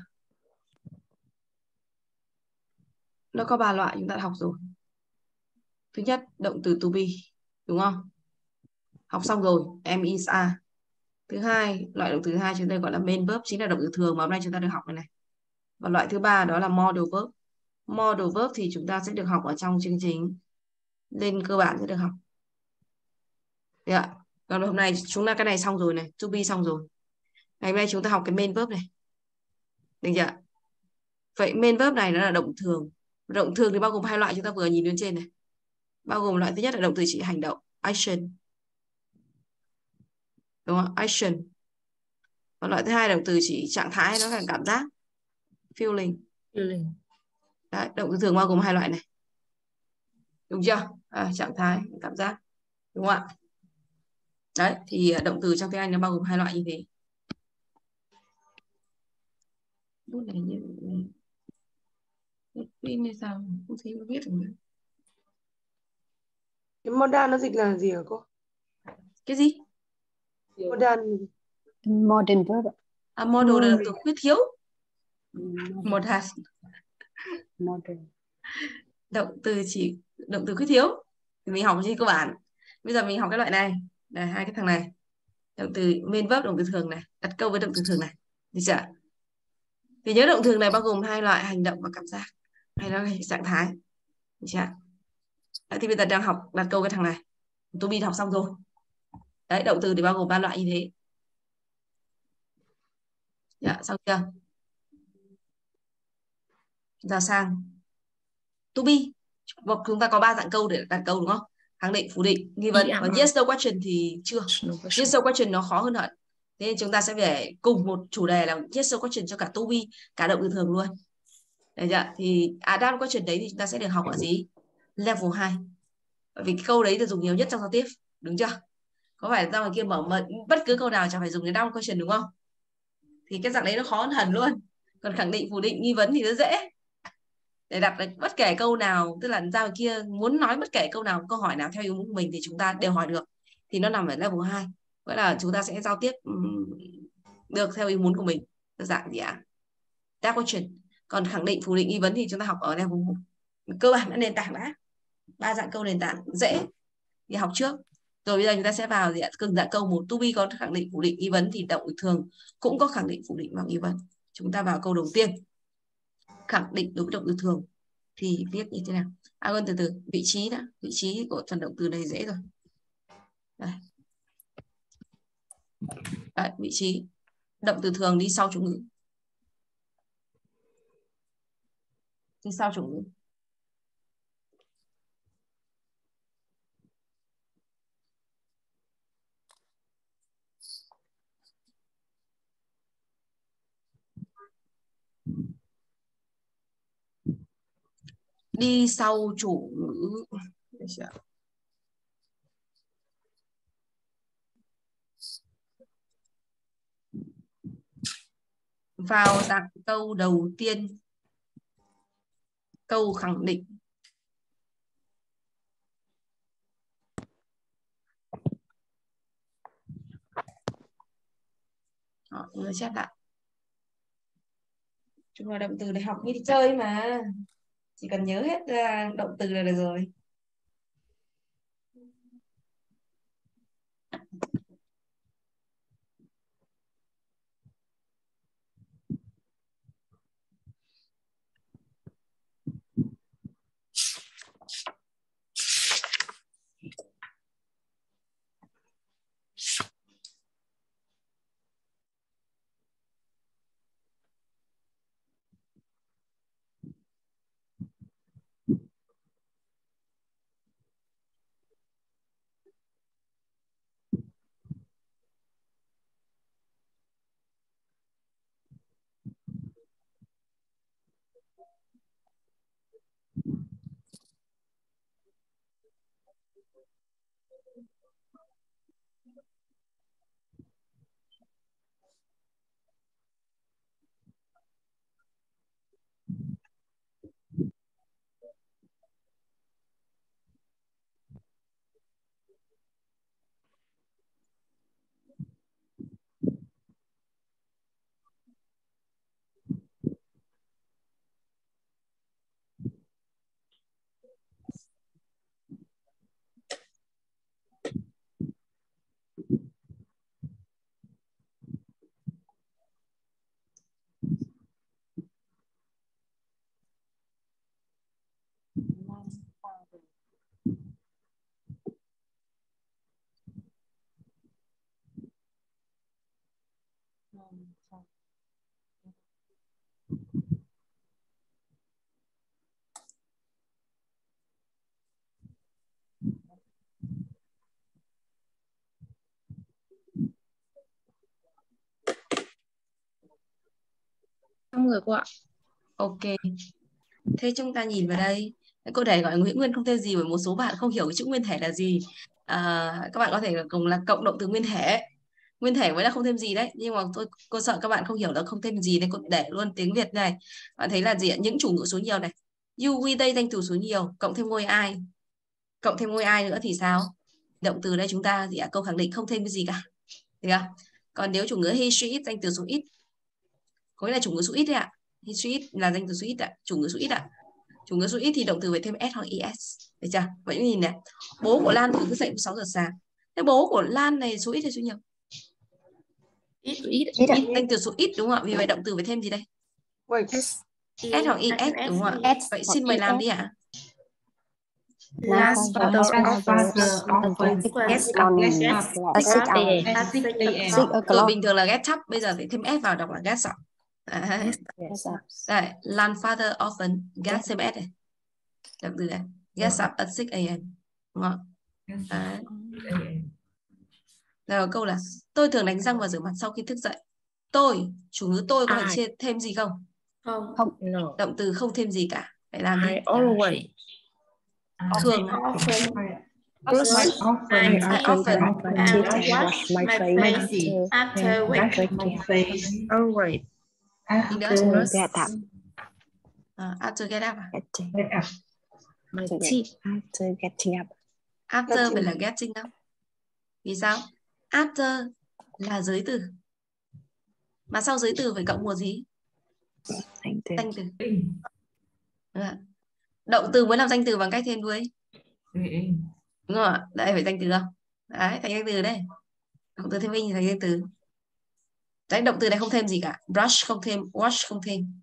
Speaker 1: nó có 3 loại chúng ta đã học rồi. Thứ nhất, động từ to be, đúng không? Học xong rồi, am, is, are. Thứ hai, loại động từ thứ hai chúng ta gọi là main verb, chính là động từ thường mà hôm nay chúng ta được học này. Và loại thứ ba đó là modal verb. Modal verb thì chúng ta sẽ được học ở trong chương trình lên cơ bản sẽ được học. Được ạ. Còn hôm nay chúng ta cái này xong rồi này, to be xong rồi. Ngày hôm nay chúng ta học cái main verb này. Được chưa? Vậy main verb này nó là động thường. Động thường thì bao gồm 2 loại chúng ta vừa nhìn lên trên này. Bao gồm loại thứ nhất là động từ chỉ hành động, action. Đúng không? Action. Và loại thứ hai là động từ chỉ trạng thái, nó là cảm giác, feeling. Đấy, động từ thường bao gồm 2 loại này. Đúng chưa? Trạng thái, cảm giác. Đúng không ạ? Đấy, thì động từ trong tiếng Anh nó bao gồm 2 loại như thế. Lúc này như pin hay sao? Không thấy nó viết được nữa.
Speaker 6: Cái modal nó dịch là gì hả cô?
Speaker 1: Cái gì?
Speaker 6: Modal.
Speaker 2: Modern verb.
Speaker 1: Model là động từ khuyết thiếu. Modal.
Speaker 2: Modern.
Speaker 1: Động từ khuyết thiếu. Thì mình học trên cơ bản. Bây giờ mình học cái loại này. Đây, 2 cái thằng này. Động từ main verb, động từ thường này. Đặt câu với động từ thường này. Được chưa? Thì nhớ động thường này bao gồm 2 loại hành động và cảm giác. Hay nó là trạng thái. Được chưa? Đấy, thì bây giờ đang học đặt câu cái thằng này. To be học xong rồi. Đấy, động từ thì bao gồm 3 loại như thế. Dạ, xong chưa? Ra sang to be. Chúng ta có 3 dạng câu để đặt câu đúng không? Khẳng định, phủ định, nghi vấn. Còn yes no question thì chưa. Yes no question nó khó hơn hẳn. Thế nên chúng ta sẽ phải cùng một chủ đề là yes no question cho cả to be, cả động từ thường luôn. Đấy chưa? Thì Adam question đấy thì chúng ta sẽ được học ở gì? Level 2. Bởi vì cái câu đấy được dùng nhiều nhất trong giao tiếp, đúng chưa? Có phải ra ngoài kia mở bất cứ câu nào chẳng phải dùng cái down question đúng không? Thì cái dạng đấy nó khó hơn hẳn luôn. Còn khẳng định, phủ định, nghi vấn thì nó dễ. Để đặt bất kể câu nào, tức là ra ngoài kia muốn nói bất kể câu nào, câu hỏi nào theo ý muốn của mình thì chúng ta đều hỏi được. Thì nó nằm ở level 2. Nghĩa là chúng ta sẽ giao tiếp được theo ý muốn của mình. Dạng gì ạ? That question. Còn khẳng định, phủ định, nghi vấn thì chúng ta học ở level 1. Cơ bản là nền tảng đã. 3 dạng câu nền tảng dễ thì học trước. Rồi bây giờ chúng ta sẽ vào từng dạng câu. Một, to be có khẳng định, phủ định, nghi vấn thì động từ thường cũng có khẳng định, phủ định và nghi vấn. Chúng ta vào câu đầu tiên. Khẳng định đối với động từ thường thì viết như thế nào? Quên, từ vị trí đã. Vị trí của phần động từ này dễ rồi. Đây. Đấy, vị trí. Động từ thường đi sau chủ ngữ. Đi sau chủ ngữ. Đi sau chủ ngữ. Vào dạng câu đầu tiên. Câu khẳng định. Đó, nhớ chép lại. Chúng là động từ để học như đi chơi mà. Chỉ cần nhớ hết ra động từ là được rồi.
Speaker 3: Xong rồi cô ạ.
Speaker 1: Ok. Thế chúng ta nhìn vào đây. Cô để gọi Nguyễn Nguyên không thêm gì bởi một số bạn không hiểu cái chữ nguyên thể là gì. Các bạn có thể cùng là cộng động từ nguyên thể. Nguyên thể với là không thêm gì đấy. Nhưng mà cô sợ các bạn không hiểu là không thêm gì nên cô để luôn tiếng Việt này. Bạn thấy là gì ạ? Những chủ ngữ số nhiều này. You, we, they danh từ số nhiều. Cộng thêm ngôi ai. Cộng thêm ngôi ai nữa thì sao? Động từ đây chúng ta gì ạ? Câu khẳng định không thêm cái gì cả. Được không? Còn nếu chủ ngữ he, she, it danh từ số ít. Có nghĩa là chủ ngữ số ít đấy ạ. He, she, it là danh từ số ít ạ. Chủ ngữ số ít ạ. Chủ ngữ số ít thì động từ phải thêm s hoặc es. Được chưa? Vậy nhìn này. Bố của Lan thường thức dậy lúc 6 giờ sáng. Thế bố của Lan này số ít hay số nhiều?
Speaker 3: Ít.
Speaker 1: Danh từ số ít đúng không ạ? Vì vậy động từ phải thêm gì đây? S hoặc es đúng không ạ? Vậy xin mời làm đi ạ.
Speaker 2: Last father
Speaker 1: Rồi bình thường là get up, bây giờ phải thêm s vào đọc là get up. Đây, Lan father often gets thêm s này. Động từ này. Gets up at 6 a.m. Đúng không? Đấy. Rồi câu là tôi thường đánh răng và rửa mặt sau khi thức dậy. Tôi, chủ ngữ tôi có phải thêm gì không?
Speaker 4: Không.
Speaker 3: No.
Speaker 1: Động từ không thêm gì cả. Phải làm gì?
Speaker 3: I always.
Speaker 1: Thường.
Speaker 3: I often
Speaker 4: Wash my face after waking my face.
Speaker 3: always.
Speaker 1: After
Speaker 2: get up.
Speaker 1: After get up.
Speaker 3: My teeth.
Speaker 2: After getting up.
Speaker 1: After phải là getting up. Vì sao? After là giới từ. Mà sau giới từ phải cộng một gì? Danh từ. Động từ mới làm danh từ bằng cách thêm đuôi. Đúng không ạ? Đây phải danh từ không? Đấy, thành danh từ đây. Động từ thêm in thì thành danh từ. Đấy, động từ này không thêm gì cả. Brush không thêm, wash không thêm.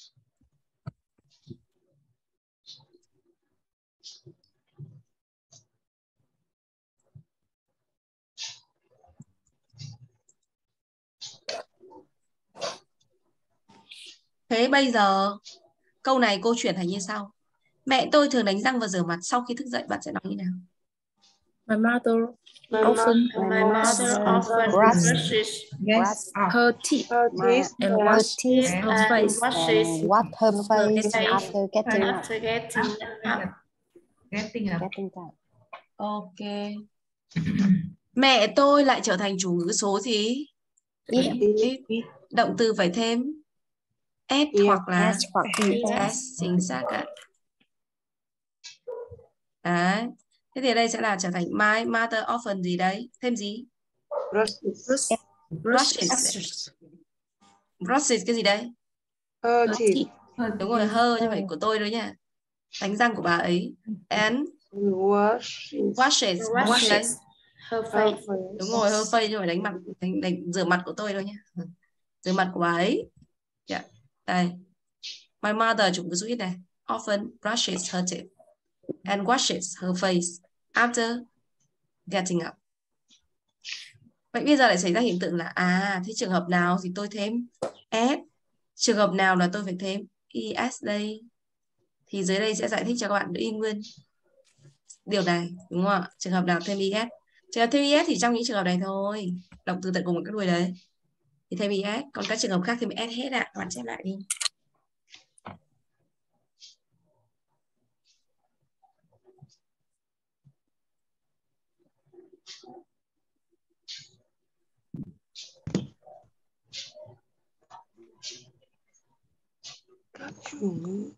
Speaker 1: Thế bây giờ câu này cô chuyển thành như sau. Mẹ tôi thường đánh răng và rửa mặt sau khi thức dậy. Bạn sẽ nói như nào?
Speaker 3: My mother
Speaker 4: My mother often brushes
Speaker 3: her teeth and washes her face.
Speaker 2: Wash her face after getting up.
Speaker 1: Ok. Mẹ tôi lại trở thành chủ ngữ số gì? Ít. Động từ phải thêm s hoặc là s, chính xác ạ. Đấy. Thế thì đây sẽ là trở thành my mother often gì đấy? Thêm gì? Brushes. Brushes cái gì đấy?
Speaker 6: Chỉ
Speaker 1: Đúng rồi, her chứ phải của tôi đấy nha. Đánh răng của bà ấy. And washes. Đấy.
Speaker 3: Her face.
Speaker 1: Đúng rồi, her face chứ phải đánh mặt, rửa mặt của tôi đâu nhé. Rửa mặt của bà ấy. Yeah. Đây. My mother, chụp cái số ít này. Often brushes her teeth and washes her face after getting up. Vậy bây giờ lại xảy ra hiện tượng là thế trường hợp nào thì tôi thêm s, trường hợp nào là tôi phải thêm es đây. Thì dưới đây sẽ giải thích cho các bạn y nguyên điều này, đúng không ạ? Trường hợp nào thêm es? Trường hợp thêm es thì trong những trường hợp này thôi, động từ tận cùng của các đuôi đấy thì thêm es, còn các trường hợp khác thêm s hết ạ. Các bạn chép lại đi.
Speaker 6: các chủ ngữ.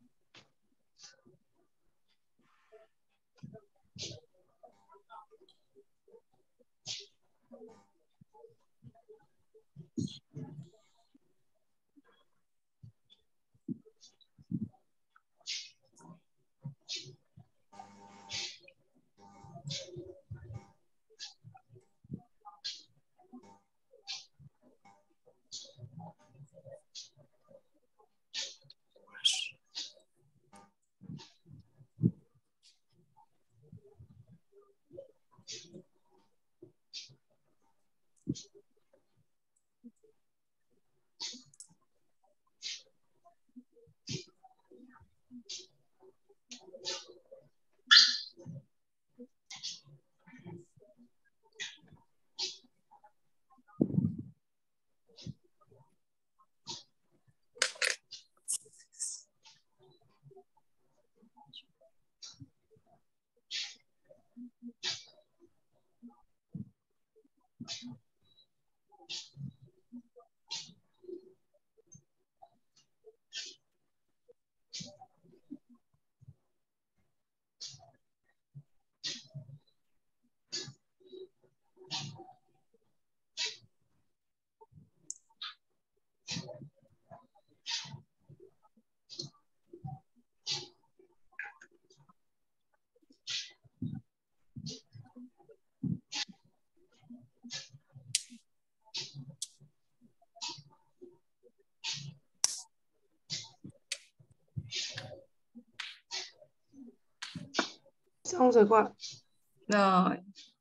Speaker 6: Xong rồi cô ạ.
Speaker 1: Rồi.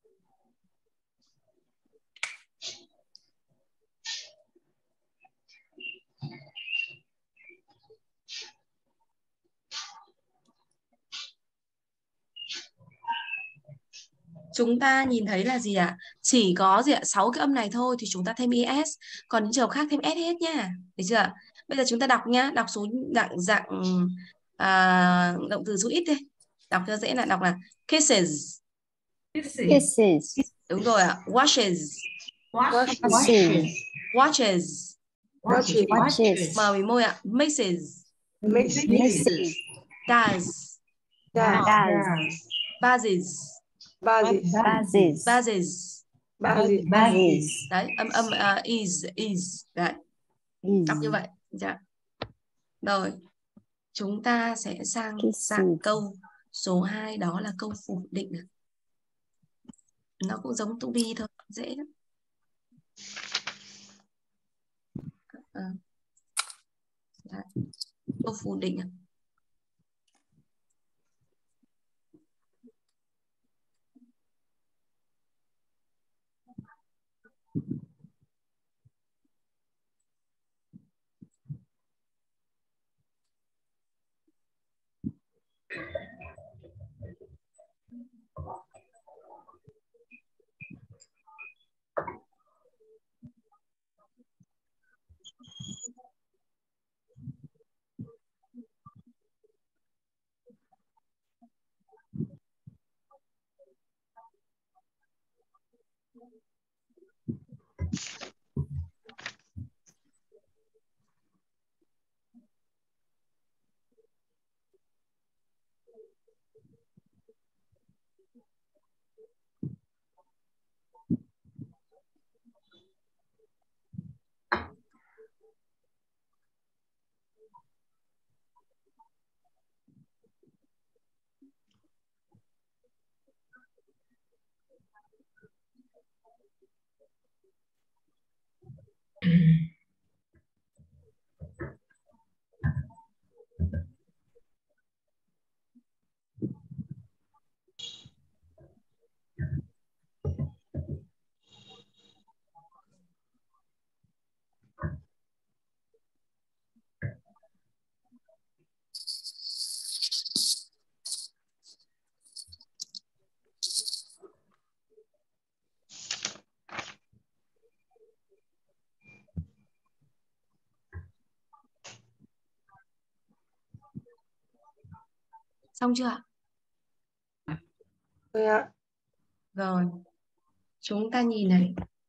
Speaker 1: Chúng ta nhìn thấy là gì ạ? Chỉ có gì ạ? 6 cái âm này thôi thì chúng ta thêm es, còn những trường hợp khác thêm s hết nha. Được chưa? Bây giờ chúng ta đọc nhá, đọc số dạng động từ số ít đi. Đọc cho dễ là đọc là kisses.
Speaker 2: Kisses.
Speaker 1: Đúng rồi ạ. Washes.
Speaker 2: Washes.
Speaker 1: Watches.
Speaker 2: Watches.
Speaker 1: Mờ mí môi ạ. Mixes.
Speaker 2: Misses.
Speaker 1: Does.
Speaker 2: Does.
Speaker 1: Buzzes.
Speaker 2: Buzzes.
Speaker 1: Buzzes.
Speaker 2: Buzzes.
Speaker 1: Đấy, âm is. Đấy. Đọc như vậy. Dạ. Rồi, chúng ta sẽ sang dạng câu số 2, đó là câu phủ định. Nó cũng giống to be thôi, dễ lắm. Đấy. Câu phủ định. Xong chưa ạ?
Speaker 6: Rồi ạ.
Speaker 1: Rồi, chúng ta nhìn này.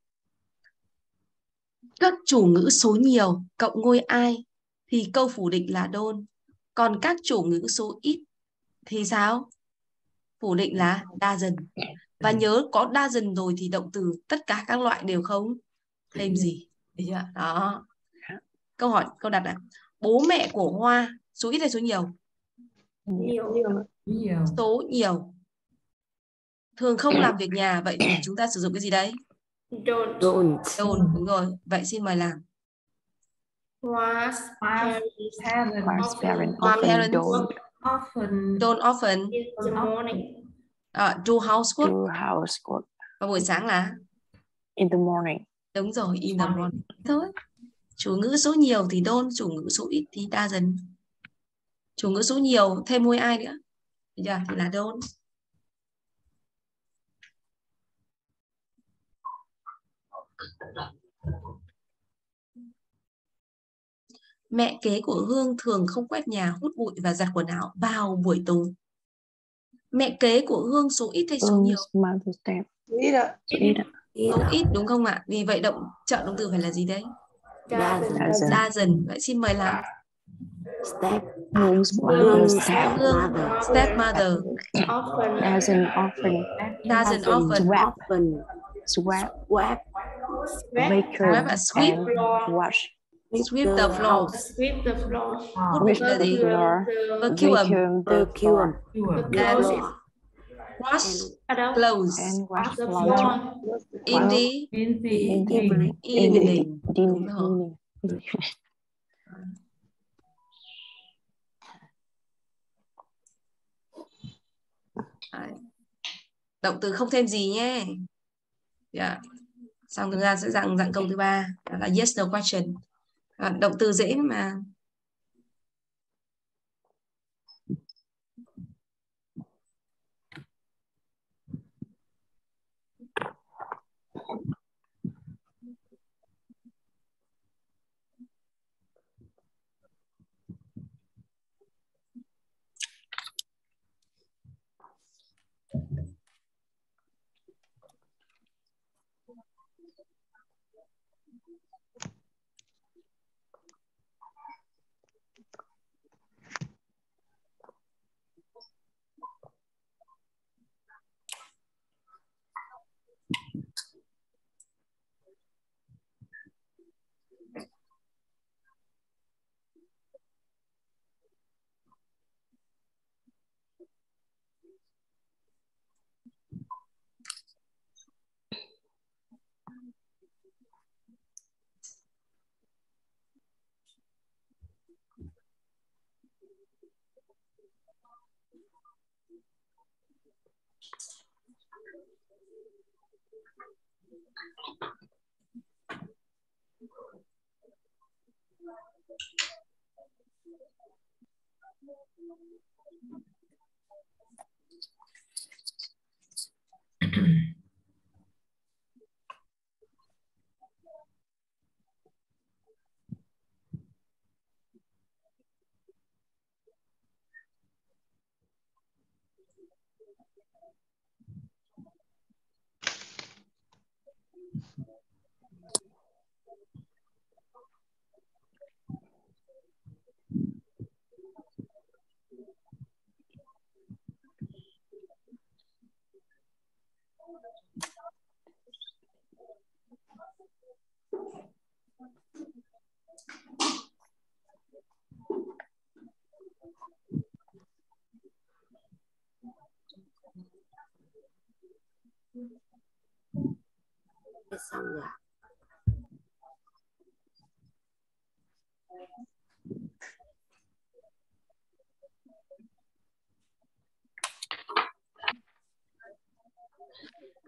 Speaker 1: Các chủ ngữ số nhiều cộng ngôi ai thì câu phủ định là don't. Còn các chủ ngữ số ít thì sao? Phủ định là doesn't. Và nhớ có doesn't rồi thì động từ tất cả các loại đều không thêm gì. Được chưa? Đó. Câu đặt là bố mẹ của Hoa số ít hay số nhiều?
Speaker 6: Nhiều.
Speaker 1: Số nhiều. Thường không làm việc nhà, vậy thì chúng ta sử dụng cái gì đấy?
Speaker 4: Don't.
Speaker 1: Don't, đúng rồi. Vậy xin mời làm.
Speaker 4: One's
Speaker 5: One's parents
Speaker 1: Our parents
Speaker 4: often
Speaker 1: don't often
Speaker 4: in the morning.
Speaker 1: do housework.
Speaker 5: do housework
Speaker 1: Và buổi sáng là?
Speaker 5: in the morning.
Speaker 1: Đúng rồi, in the morning. Thôi. Chủ ngữ số nhiều thì don't, chủ ngữ số ít thì doesn't. Chủ ngữ số nhiều thêm môi ai nữa? Được chưa? Thì là don't. Mẹ kế của Hương thường không quét nhà, hút bụi và giặt quần áo vào buổi tối. Mẹ kế của Hương số ít hay số nhiều?
Speaker 5: Mother's Day.
Speaker 6: Ít ạ.
Speaker 1: Số ít đúng không ạ? Vì vậy trợ động từ phải là gì đấy? Doesn't. Vậy xin mời làm.
Speaker 5: Hương mother's day.
Speaker 1: Hương stepmother
Speaker 5: Doesn't often
Speaker 1: swap
Speaker 5: baker
Speaker 1: và sweep.
Speaker 5: and wash.
Speaker 1: Sweep the floor. Hút bụi là gì? Vacuum. Wash clothes
Speaker 5: And wash clothes
Speaker 1: in the evening. Đúng rồi. Đấy. Động từ không thêm gì nhé. Yeah. Xong chúng ta sẽ dạng câu thứ ba là yes no question. Động từ dễ mà.
Speaker 4: Xong rồi.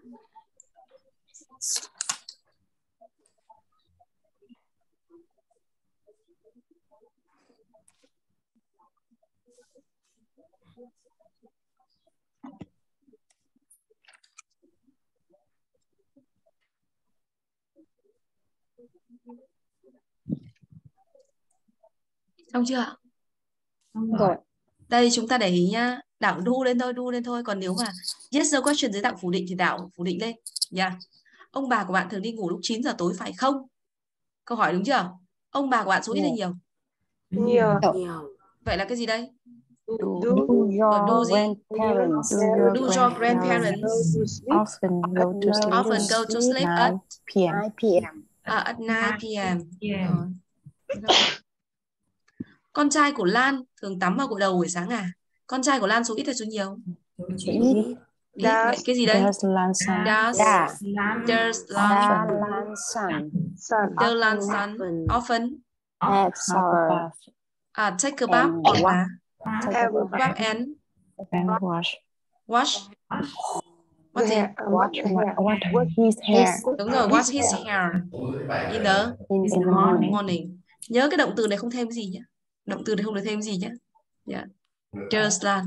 Speaker 1: Xong chưa?
Speaker 2: Rồi.
Speaker 1: Đây chúng ta để ý nhá, đảo do lên thôi. Còn nếu mà yes no question dưới dạng phủ định thì đảo phủ định lên. Yeah. Ông bà của bạn thường đi ngủ lúc 9 giờ tối phải không? Câu hỏi đúng chưa? Ông bà của bạn số ít hay nhiều?
Speaker 6: Nhiều.
Speaker 4: Nhiều.
Speaker 1: Vậy là cái gì đây?
Speaker 5: Do
Speaker 1: do
Speaker 5: your
Speaker 1: gì?
Speaker 5: grandparents
Speaker 1: Do your grandparents
Speaker 5: often go to sleep
Speaker 1: often go to sleep at
Speaker 5: 9 p.m.
Speaker 2: 9 p.m.
Speaker 1: at 9 p.m. Rồi. Con trai của Lan thường tắm vào buổi đầu buổi sáng à? Con trai của Lan số ít hay số nhiều?
Speaker 2: Số ít.
Speaker 1: Ít. Vậy cái gì đây?
Speaker 5: Does Lan son
Speaker 1: Does
Speaker 3: Does
Speaker 1: Lan
Speaker 2: Lan son
Speaker 6: Son.
Speaker 1: the Lan son often
Speaker 2: have
Speaker 5: have
Speaker 2: shower
Speaker 5: a bath
Speaker 1: take a bath
Speaker 2: and
Speaker 1: hoặc là
Speaker 6: Everybody.
Speaker 1: bath and
Speaker 5: and wash
Speaker 1: wash what gì?
Speaker 5: wash his hair
Speaker 1: Đúng rồi, wash his hair in the
Speaker 5: in the morning.
Speaker 1: morning. Nhớ cái động từ này không thêm cái gì nhé. Động từ này không được thêm gì nhé. Yeah. Does Lan.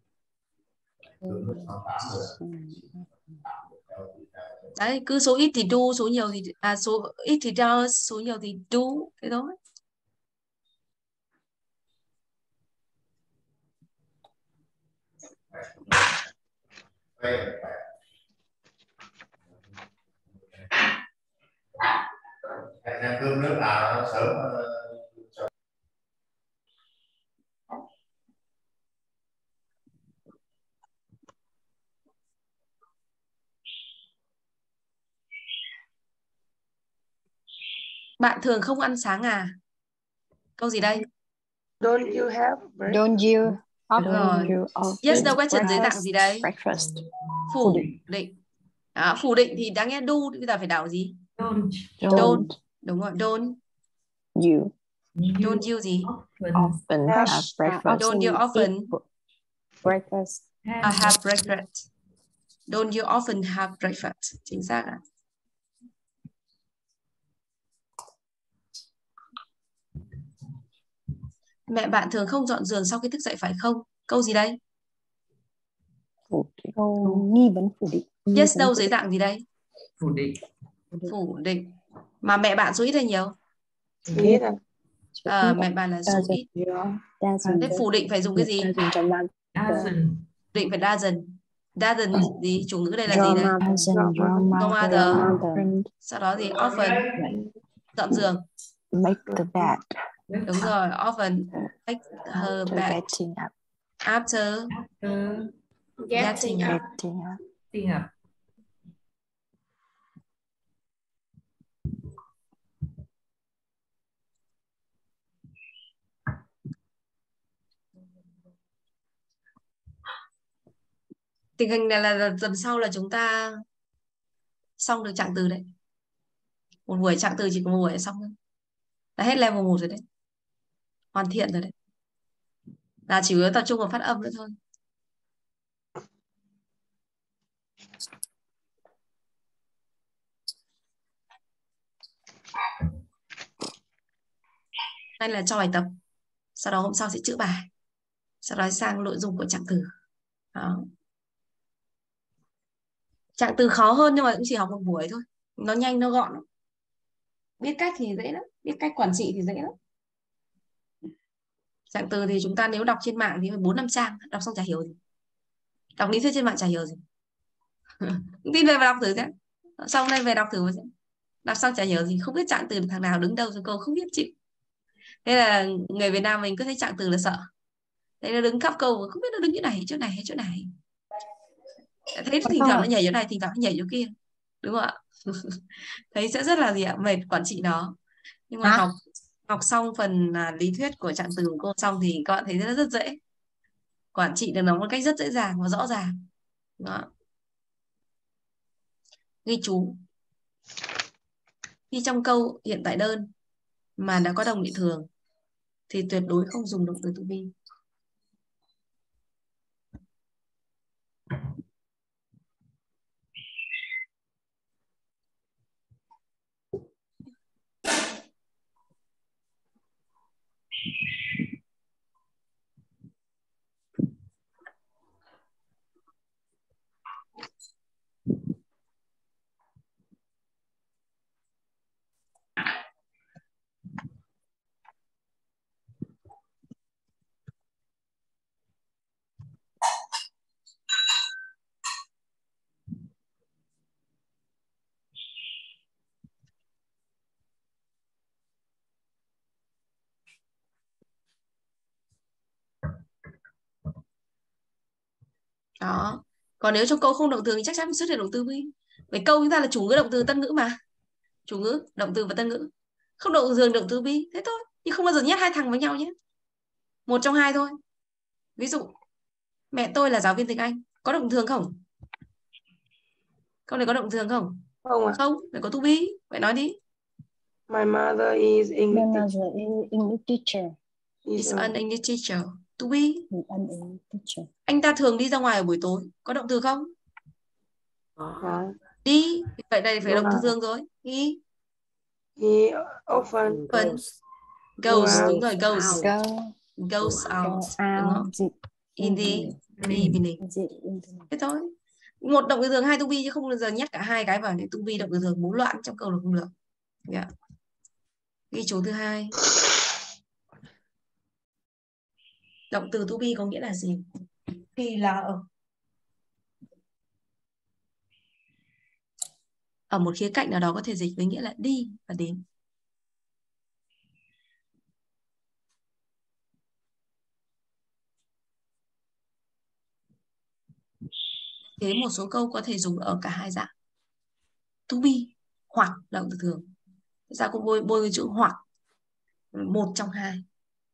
Speaker 1: Đấy, cứ số ít thì do, số nhiều thì số ít thì does, số nhiều thì do, thế thôi.
Speaker 8: Ăn cơm nước nào sớm.
Speaker 1: Bạn thường không ăn sáng à? Câu gì đây?
Speaker 6: Don't you have breakfast?
Speaker 2: don't you
Speaker 1: Đúng rồi. Yes no question dưới dạng gì đây?
Speaker 5: Breakfast.
Speaker 1: Phủ định. Phủ định thì đáng nghe do, bây giờ phải đảo gì?
Speaker 5: Don't
Speaker 1: Đúng rồi, don't.
Speaker 5: you
Speaker 1: Don't you gì?
Speaker 5: often have breakfast?
Speaker 1: Don't you often
Speaker 2: breakfast
Speaker 1: have breakfast? Don't you often have breakfast? Chính xác ạ. Mẹ bạn thường không dọn giường sau khi thức dậy phải không? Câu gì đây?
Speaker 2: câu nghi vấn phủ định.
Speaker 1: Yes no dưới dạng gì đây? Phủ định. Mà mẹ bạn số ít hay nhiều?
Speaker 6: Ít à?
Speaker 1: Mẹ bạn là số ít. Thế phủ định phải dùng cái gì? Định phải doesn't. Doesn't gì? Chủ ngữ đây là gì đây? No other. Sau đó thì often. Dọn giường.
Speaker 5: Make the bed
Speaker 1: Đúng rồi, often take her
Speaker 5: after
Speaker 1: bed
Speaker 5: getting up.
Speaker 1: after getting up.
Speaker 5: Getting up.
Speaker 1: Tình hình này là lần sau là chúng ta xong được trạng từ đấy. Một buổi trạng từ chỉ có một buổi là xong thôi. Đã hết level 1 rồi đấy. Hoàn thiện rồi đấy. Là chỉ có tập trung vào phát âm nữa thôi. Đây là cho bài tập. Sau đó hôm sau sẽ chữa bài. Sau đó sang nội dung của trạng từ. Đó. Trạng từ khó hơn nhưng mà cũng chỉ học một buổi thôi. Nó nhanh, nó gọn. Biết cách thì dễ lắm. Biết cách quản trị thì dễ lắm. Trạng từ thì chúng ta nếu đọc trên mạng thì 4-5 trang. Đọc xong chả hiểu gì. Đọc lý thuyết trên mạng chả hiểu gì. Tin về và đọc thử xem. Xong đây về đọc thử xem. Đọc xong chả hiểu gì. Không biết trạng từ thằng nào đứng đâu rồi cô không biết chịu. Thế là người Việt Nam mình cứ thấy trạng từ là sợ. Thế nó đứng khắp câu không biết nó đứng chỗ này, chỗ này hay chỗ này. Thế thỉnh thoảng nó nhảy chỗ này, thỉnh thoảng nó nhảy chỗ kia. Đúng không ạ? Thấy sẽ rất là gì ạ? Mệt quản trị nó. Nhưng mà học xong phần lý thuyết của trạng từ của cô xong thì các bạn thấy rất dễ. Quản trị được nó một cách rất dễ dàng và rõ ràng. Đó. Ghi chú. Khi trong câu hiện tại đơn mà đã có đồng vị thường thì tuyệt đối không dùng động từ to be. Đó. Còn nếu trong câu không động từ thì chắc chắn xuất hiện động từ be. Vậy câu chúng ta là chủ ngữ động từ tân ngữ mà. Chủ ngữ, động từ và tân ngữ. Không động từ động từ be, thế thôi. Nhưng không bao giờ nhét hai thằng với nhau nhé. Một trong hai thôi. Ví dụ, mẹ tôi là giáo viên tiếng Anh. Có động thường không? Câu này có động thường không?
Speaker 6: Không ạ.
Speaker 1: Không, phải có to be. Vậy nói đi.
Speaker 6: My mother is
Speaker 2: My
Speaker 6: English
Speaker 2: mother is English teacher.
Speaker 1: Is an English teacher. To be.
Speaker 2: An English teacher.
Speaker 1: Anh ta thường đi ra ngoài ở buổi tối. Có động từ không?
Speaker 6: Có.
Speaker 1: Đi. Vậy đây phải động từ
Speaker 6: Đúng
Speaker 1: thường rồi. Đi.
Speaker 6: He often
Speaker 1: Goes, đúng rồi,
Speaker 2: Go.
Speaker 1: goes out, đúng không? In the evening. Thế thôi. Một động từ thường, hai to be chứ không bao giờ nhét cả hai cái vào để to be động từ thường bố loạn trong câu là không được. Yeah. Ghi chú thứ hai. Động từ to be có nghĩa là gì? Thì là ở một khía cạnh nào đó có thể dịch với nghĩa là đi và đến. Thế một số câu có thể dùng ở cả hai dạng. To be hoặc động từ thường. Thế sao cô bôi chữ hoặc, một trong hai.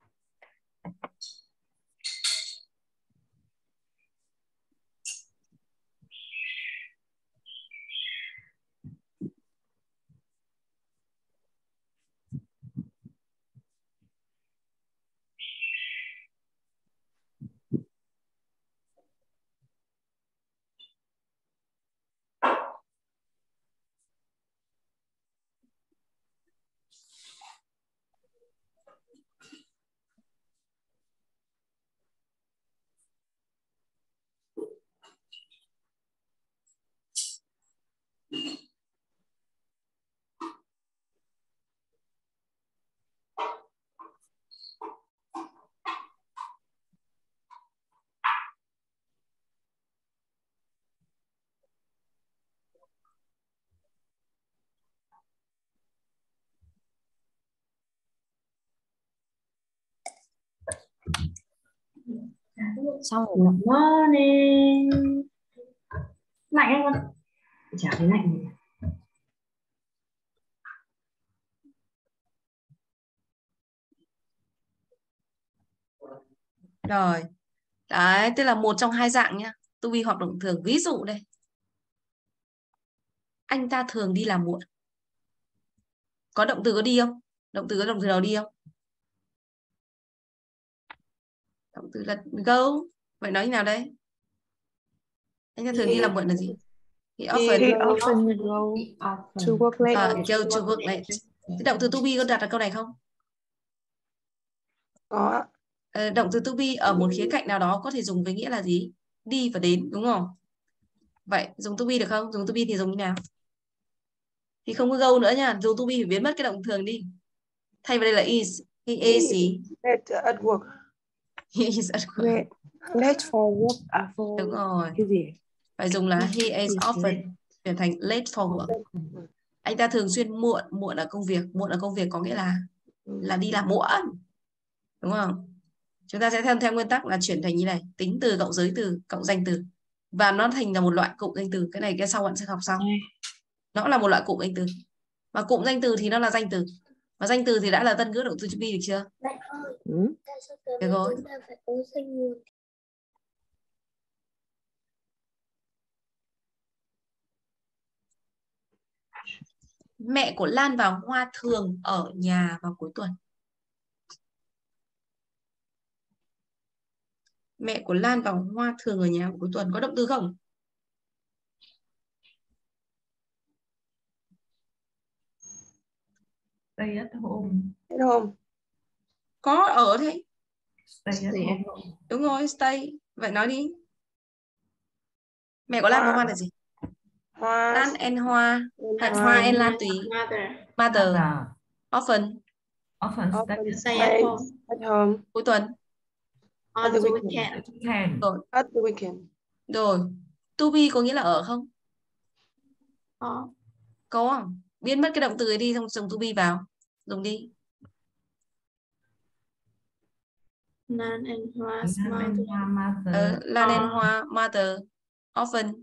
Speaker 2: Xong rồi.
Speaker 3: Good morning. Lạnh không con? Chả thấy lạnh gì.
Speaker 1: Rồi. Đấy, tức là một trong hai dạng nhá. To be hoặc động thường. Ví dụ đây. Anh ta thường đi làm muộn. Có động từ có đi không? Động từ có động từ nào đi không? Động từ là go. Vậy nói như nào đây? Anh ta thường đi làm muộn là gì? He often
Speaker 5: go to work late.
Speaker 1: Go to work late. Thế động từ to be có đặt ở câu này không?
Speaker 6: Có.
Speaker 1: Động từ to be ở một khía cạnh nào đó có thể dùng với nghĩa là gì? Đi và đến, đúng không? Vậy dùng to be được không? Dùng to be thì dùng như nào? Thì không có go nữa nha. Dùng to be phải biến mất cái động thường đi. Thay vào đây là is. He is gì?
Speaker 6: At work.
Speaker 1: He is at work.
Speaker 5: Late for work.
Speaker 1: Đúng rồi.
Speaker 5: Cái gì?
Speaker 1: Phải dùng là he is often. Chuyển thành late for work. Anh ta thường xuyên muộn. Muộn ở công việc. Muộn ở công việc có nghĩa là đi làm muộn. Đúng không? Chúng ta sẽ theo nguyên tắc là chuyển thành như này. Tính từ cộng giới từ cộng danh từ. Và nó thành là một loại cụm danh từ. Cái này cái sau bạn sẽ học sau. Nó là một loại cụm danh từ. Mà cụm danh từ thì nó là danh từ. Và danh từ thì đã là tân ngữ động từ to be được chưa? Được rồi. Mẹ của Lan và Hoa thường ở nhà vào cuối tuần. Mẹ của Lan và Hoa thường ở nhà vào cuối tuần. Có động từ không?
Speaker 5: Stay at home.
Speaker 6: At home.
Speaker 1: Có ở thế.
Speaker 5: Stay at home.
Speaker 1: Đúng rồi, stay. Vậy nói đi. Mẹ của Lan và Hoa là gì?
Speaker 6: Hoa.
Speaker 1: Lan and Hoa. Hoa and Lan tùy. Mother. Often.
Speaker 6: Stay at home.
Speaker 1: Cuối tuần.
Speaker 6: At the weekend.
Speaker 1: Rồi.
Speaker 6: At the weekend.
Speaker 1: Rồi. To be có nghĩa là ở không? Có không? Biến mất cái động từ ấy đi, xong dùng to be vào. Dùng đi.
Speaker 6: Lan and Hoa
Speaker 5: mother.
Speaker 1: Lan and Hoa mother often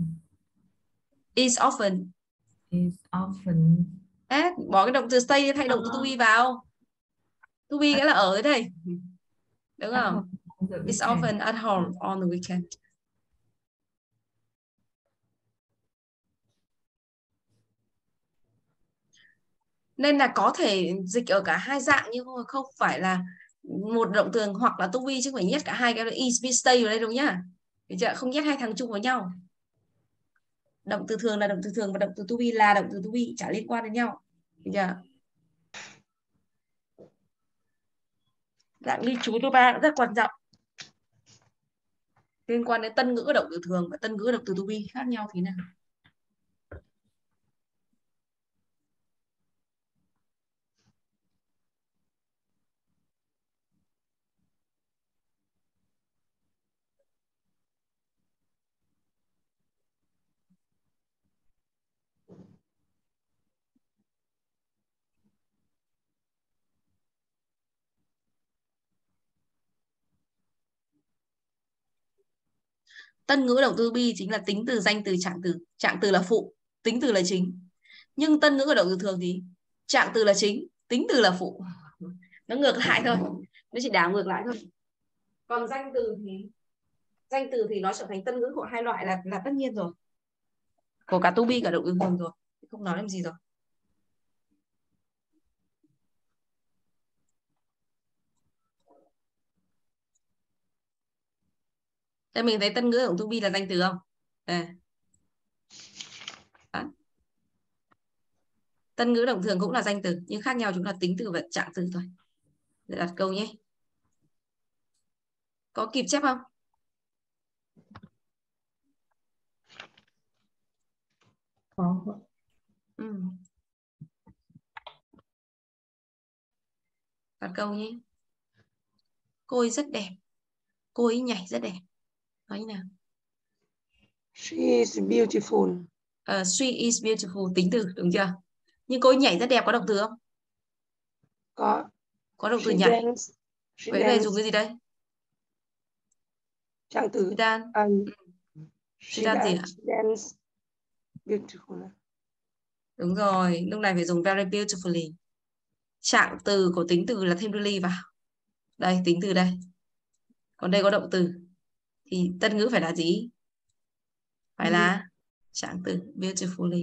Speaker 1: is often.
Speaker 5: Is often.
Speaker 1: Đấy, bỏ cái động từ stay thay động từ to be vào. To be nghĩa là ở đấy đây. Đúng không? Is often at home on the weekend. Nên là có thể dịch ở cả hai dạng nhưng không phải là một động từ hoặc là to be, chứ không phải nhét cả hai cái is be stay vào đây đâu nhá. Được chưa? Không nhét hai thằng chung với nhau. Động từ thường là động từ thường và động từ to be là động từ to be, chả liên quan đến nhau. Được chưa? Dạng ghi chú thứ ba rất quan trọng, liên quan đến tân ngữ động từ thường và tân ngữ động từ to be khác nhau thế nào. Tân ngữ động từ be chính là tính từ, danh từ, trạng từ. Trạng từ là phụ, tính từ là chính. Nhưng tân ngữ động từ thường thì trạng từ là chính, tính từ là phụ. Nó ngược lại thôi, nó chỉ đảo ngược lại thôi. Còn danh từ thì nó trở thành tân ngữ của hai loại là tất nhiên rồi, của cả to be cả động từ thường rồi, không nói làm gì rồi. Thế mình thấy tân ngữ động to be là danh từ không? Tân ngữ động thường cũng là danh từ nhưng khác nhau chúng là tính từ và trạng từ thôi. Để đặt câu nhé. Có kịp chép không?
Speaker 5: Có.
Speaker 1: Đặt câu nhé. Cô ấy rất đẹp. Cô ấy nhảy rất đẹp. Nói như nào?
Speaker 6: She is beautiful.
Speaker 1: She is beautiful, tính từ, đúng chưa? Nhưng cô ấy nhảy rất đẹp, có động từ không? Có động từ nhảy. Vậy đây dùng cái gì đây?
Speaker 6: Trạng từ. She dance beautiful.
Speaker 1: Đúng rồi, lúc này phải dùng very beautifully. Trạng từ của tính từ là thêm really vào. Đây, tính từ đây. Còn đây có động từ. Thì tân ngữ phải là gì? Phải là trạng từ beautifully.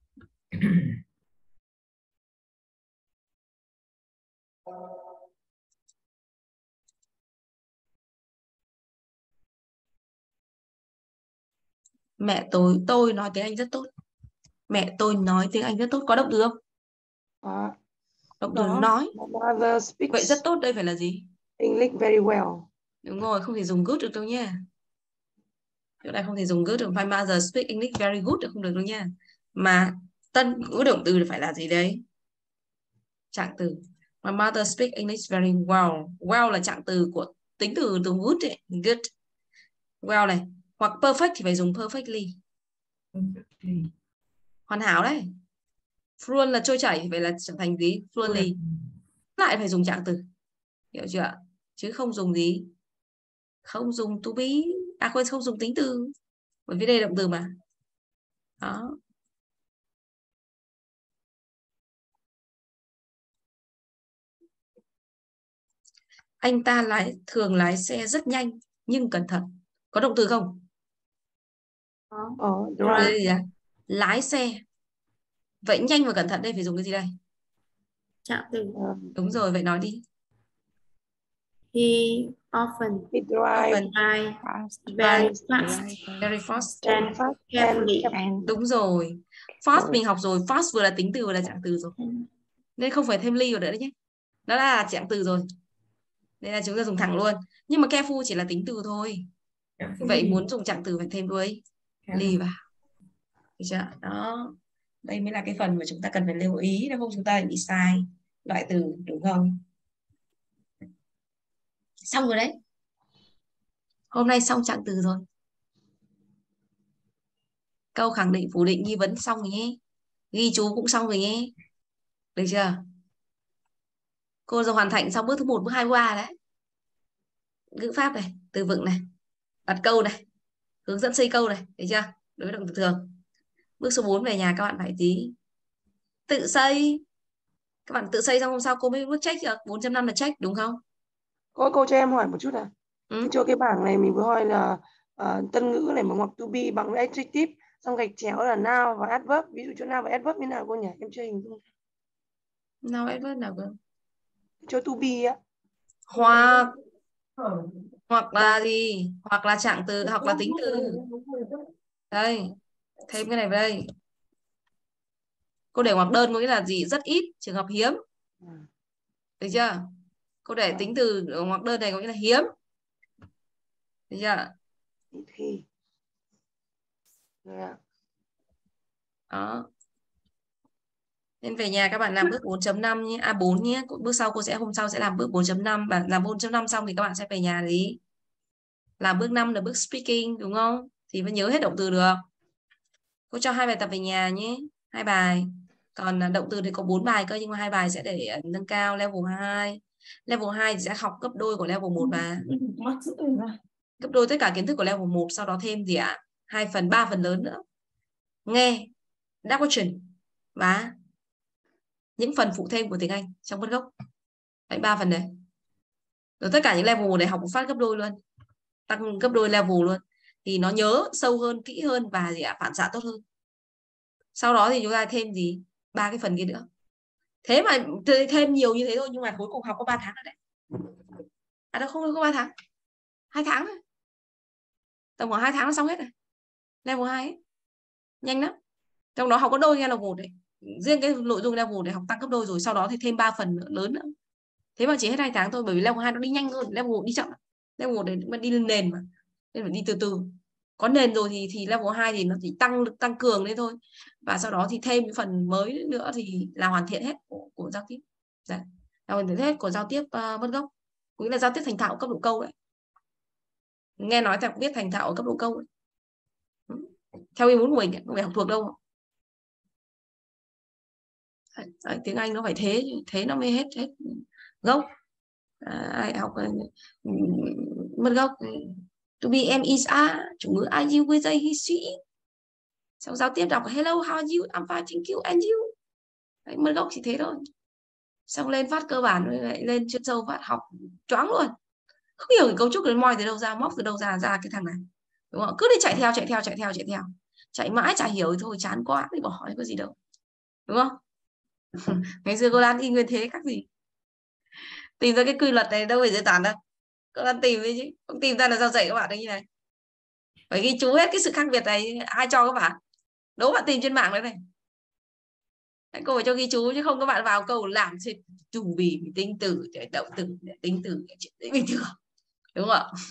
Speaker 1: Mẹ tôi nói tiếng Anh rất tốt. Mẹ tôi nói tiếng Anh rất tốt. Có động từ không? Động từ nói. Vậy rất tốt đây phải là gì?
Speaker 6: English very well.
Speaker 1: Đúng rồi, không thể dùng good được đâu nha. Chỗ này không thể dùng good được. My mother speak English very good được không được đâu nha. Mà tân ngữ động từ phải là gì đấy? Trạng từ. My mother speak English very well. Well là trạng từ của tính từ good ấy. Good. Well này. Hoặc perfect thì phải dùng perfectly. Hoàn hảo đấy. Fluent là trôi chảy, vậy là trở thành gì? Fluently. Lại phải dùng trạng từ. Hiểu chưa? Chứ không dùng gì? Không dùng to be. Quên, không dùng tính từ. Bởi vì đây là động từ mà. Đó. Anh ta thường lái xe rất nhanh nhưng cẩn thận. Có động từ không? Cái gì đấy? Lái xe. Vậy nhanh và cẩn thận đây phải dùng cái gì đây?
Speaker 6: Trạng từ.
Speaker 1: Đúng rồi, vậy nói đi.
Speaker 6: He often
Speaker 1: Very fast.
Speaker 6: And carefully.
Speaker 1: Đúng rồi. Fast mình học rồi. Fast vừa là tính từ vừa là trạng từ rồi. Nên không phải thêm ly vào nữa đấy nhé. Đó là trạng từ rồi. Nên là chúng ta dùng thẳng luôn. Nhưng mà careful chỉ là tính từ thôi. Vậy muốn dùng trạng từ phải thêm đuôi ly vào. Được chưa? Đó. Đây mới là cái phần mà chúng ta cần phải lưu ý, nếu không chúng ta bị sai loại từ, đúng không? Xong rồi đấy. Hôm nay xong trạng từ rồi. Câu khẳng định, phủ định, nghi vấn xong rồi nhé. Ghi chú cũng xong rồi nhé. Được chưa? Cô đã hoàn thành xong bước thứ 1, bước 2, bước 3 đấy. ngữ pháp này, từ vựng này, đặt câu này, hướng dẫn xây câu này, thấy chưa? Đối với động từ thường. Bước số 4 về nhà các bạn phải tự xây. Các bạn tự xây xong hôm sau cô mới bước check được. 4.5 là check đúng không?
Speaker 6: Cô cho em hỏi một chút à?
Speaker 1: Ừ.
Speaker 6: Thế cho cái bảng này mình vừa hỏi là tân ngữ này mà ngoặc to be bằng với adjective, xong gạch chéo là noun và adverb. Ví dụ chỗ noun và adverb như nào cô nhỉ? Em chưa hình dung.
Speaker 1: Nào adverb nào cơ?
Speaker 6: Cho to be á.
Speaker 1: Hoặc là gì? Hoặc là trạng từ, hoặc là tính từ. Đây, thêm cái này vào đây. Cô để ngoặc đơn có nghĩa là gì? Rất ít, trường hợp hiếm. Được chưa? Cô để tính từ ở ngoặc đơn này có nghĩa là hiếm. Được chưa?
Speaker 6: Ít khi.
Speaker 1: Đó. Nên về nhà các bạn làm bước 4.5 nhé, 4 nhé. Bước sau cô sẽ hôm sau sẽ làm bước 4.5 và làm 4.5 xong thì các bạn sẽ về nhà gì? Làm bước 5 là bước speaking đúng không? Thì mới nhớ hết động từ được. Cô cho 2 bài tập về nhà nhé, 2 bài. Còn động từ thì có 4 bài cơ, nhưng mà 2 bài sẽ để nâng cao level 2. Level 2 thì sẽ học gấp đôi của level 1 và gấp đôi tất cả kiến thức của level 1, sau đó thêm gì ạ? 2 phần, 3 phần lớn nữa. Nghe, đáp question và những phần phụ thêm của tiếng Anh trong vân gốc. Đấy, 3 phần đấy. Rồi tất cả những level 1 này học một phát gấp đôi luôn. Tăng gấp đôi level luôn. Thì nó nhớ sâu hơn, kỹ hơn và gì ạ? Phản xạ tốt hơn. Sau đó thì chúng ta thêm gì? 3 cái phần kia nữa. Thế mà thêm nhiều như thế thôi, nhưng mà cuối cùng học có 3 tháng rồi đấy. À đâu, không có 3 tháng. 2 tháng thôi. Tầm khoảng 2 tháng là xong hết rồi. Level 2 ấy. Nhanh lắm. Trong đó học có đôi level 1 đấy. Riêng cái nội dung level để học tăng gấp đôi rồi, sau đó thì thêm 3 phần nữa, lớn nữa. Thế mà chỉ hết 2 tháng thôi, bởi vì level 2 nó đi nhanh hơn, level 1 đi chậm. Level 1 đấy mà đi lên nền mà. Nên phải đi từ từ. Có nền rồi thì level 2 thì nó chỉ tăng cường lên thôi. Và sau đó thì thêm cái phần mới nữa thì là hoàn thiện hết của giao tiếp. Đấy. Là hoàn thiện hết của giao tiếp vân gốc. Cũng là giao tiếp thành thạo cấp độ câu đấy. Nghe nói là viết thành thạo ở cấp độ câu đấy. Theo ý muốn của mình, không phải học thuộc đâu. Đấy, tiếng Anh nó phải thế nó mới hết gốc. Ai học mất gốc. To be em is a, chủ ngữ are you with a he she. Sau giao tiếp đọc hello how are you, I'm fine thank you and you. Đấy, mất gốc chỉ thế thôi. Xong lên phát cơ bản lại lên chuyên sâu phát học choáng luôn. Không hiểu cái cấu trúc đến moi từ đâu ra, móc từ đâu ra cái thằng này. Đúng không? Cứ đi chạy theo. Chạy mãi chả hiểu thì thôi, chán quá thì bỏ hỏi có gì đâu. Đúng không? Ngày xưa cô đang y nguyên thế khác gì. Tìm ra cái quy luật này đâu phải dễ toán đâu. Cô đang tìm đi chứ. Không tìm ra là sao dạy các bạn như này. Phải ghi chú hết cái sự khác biệt này, ai cho các bạn. Đố bạn tìm trên mạng đấy này. Cô phải cho ghi chú chứ không các bạn vào câu làm chủ bì tính từ, động từ, tính từ, chuyện bình thường. Đúng không ạ?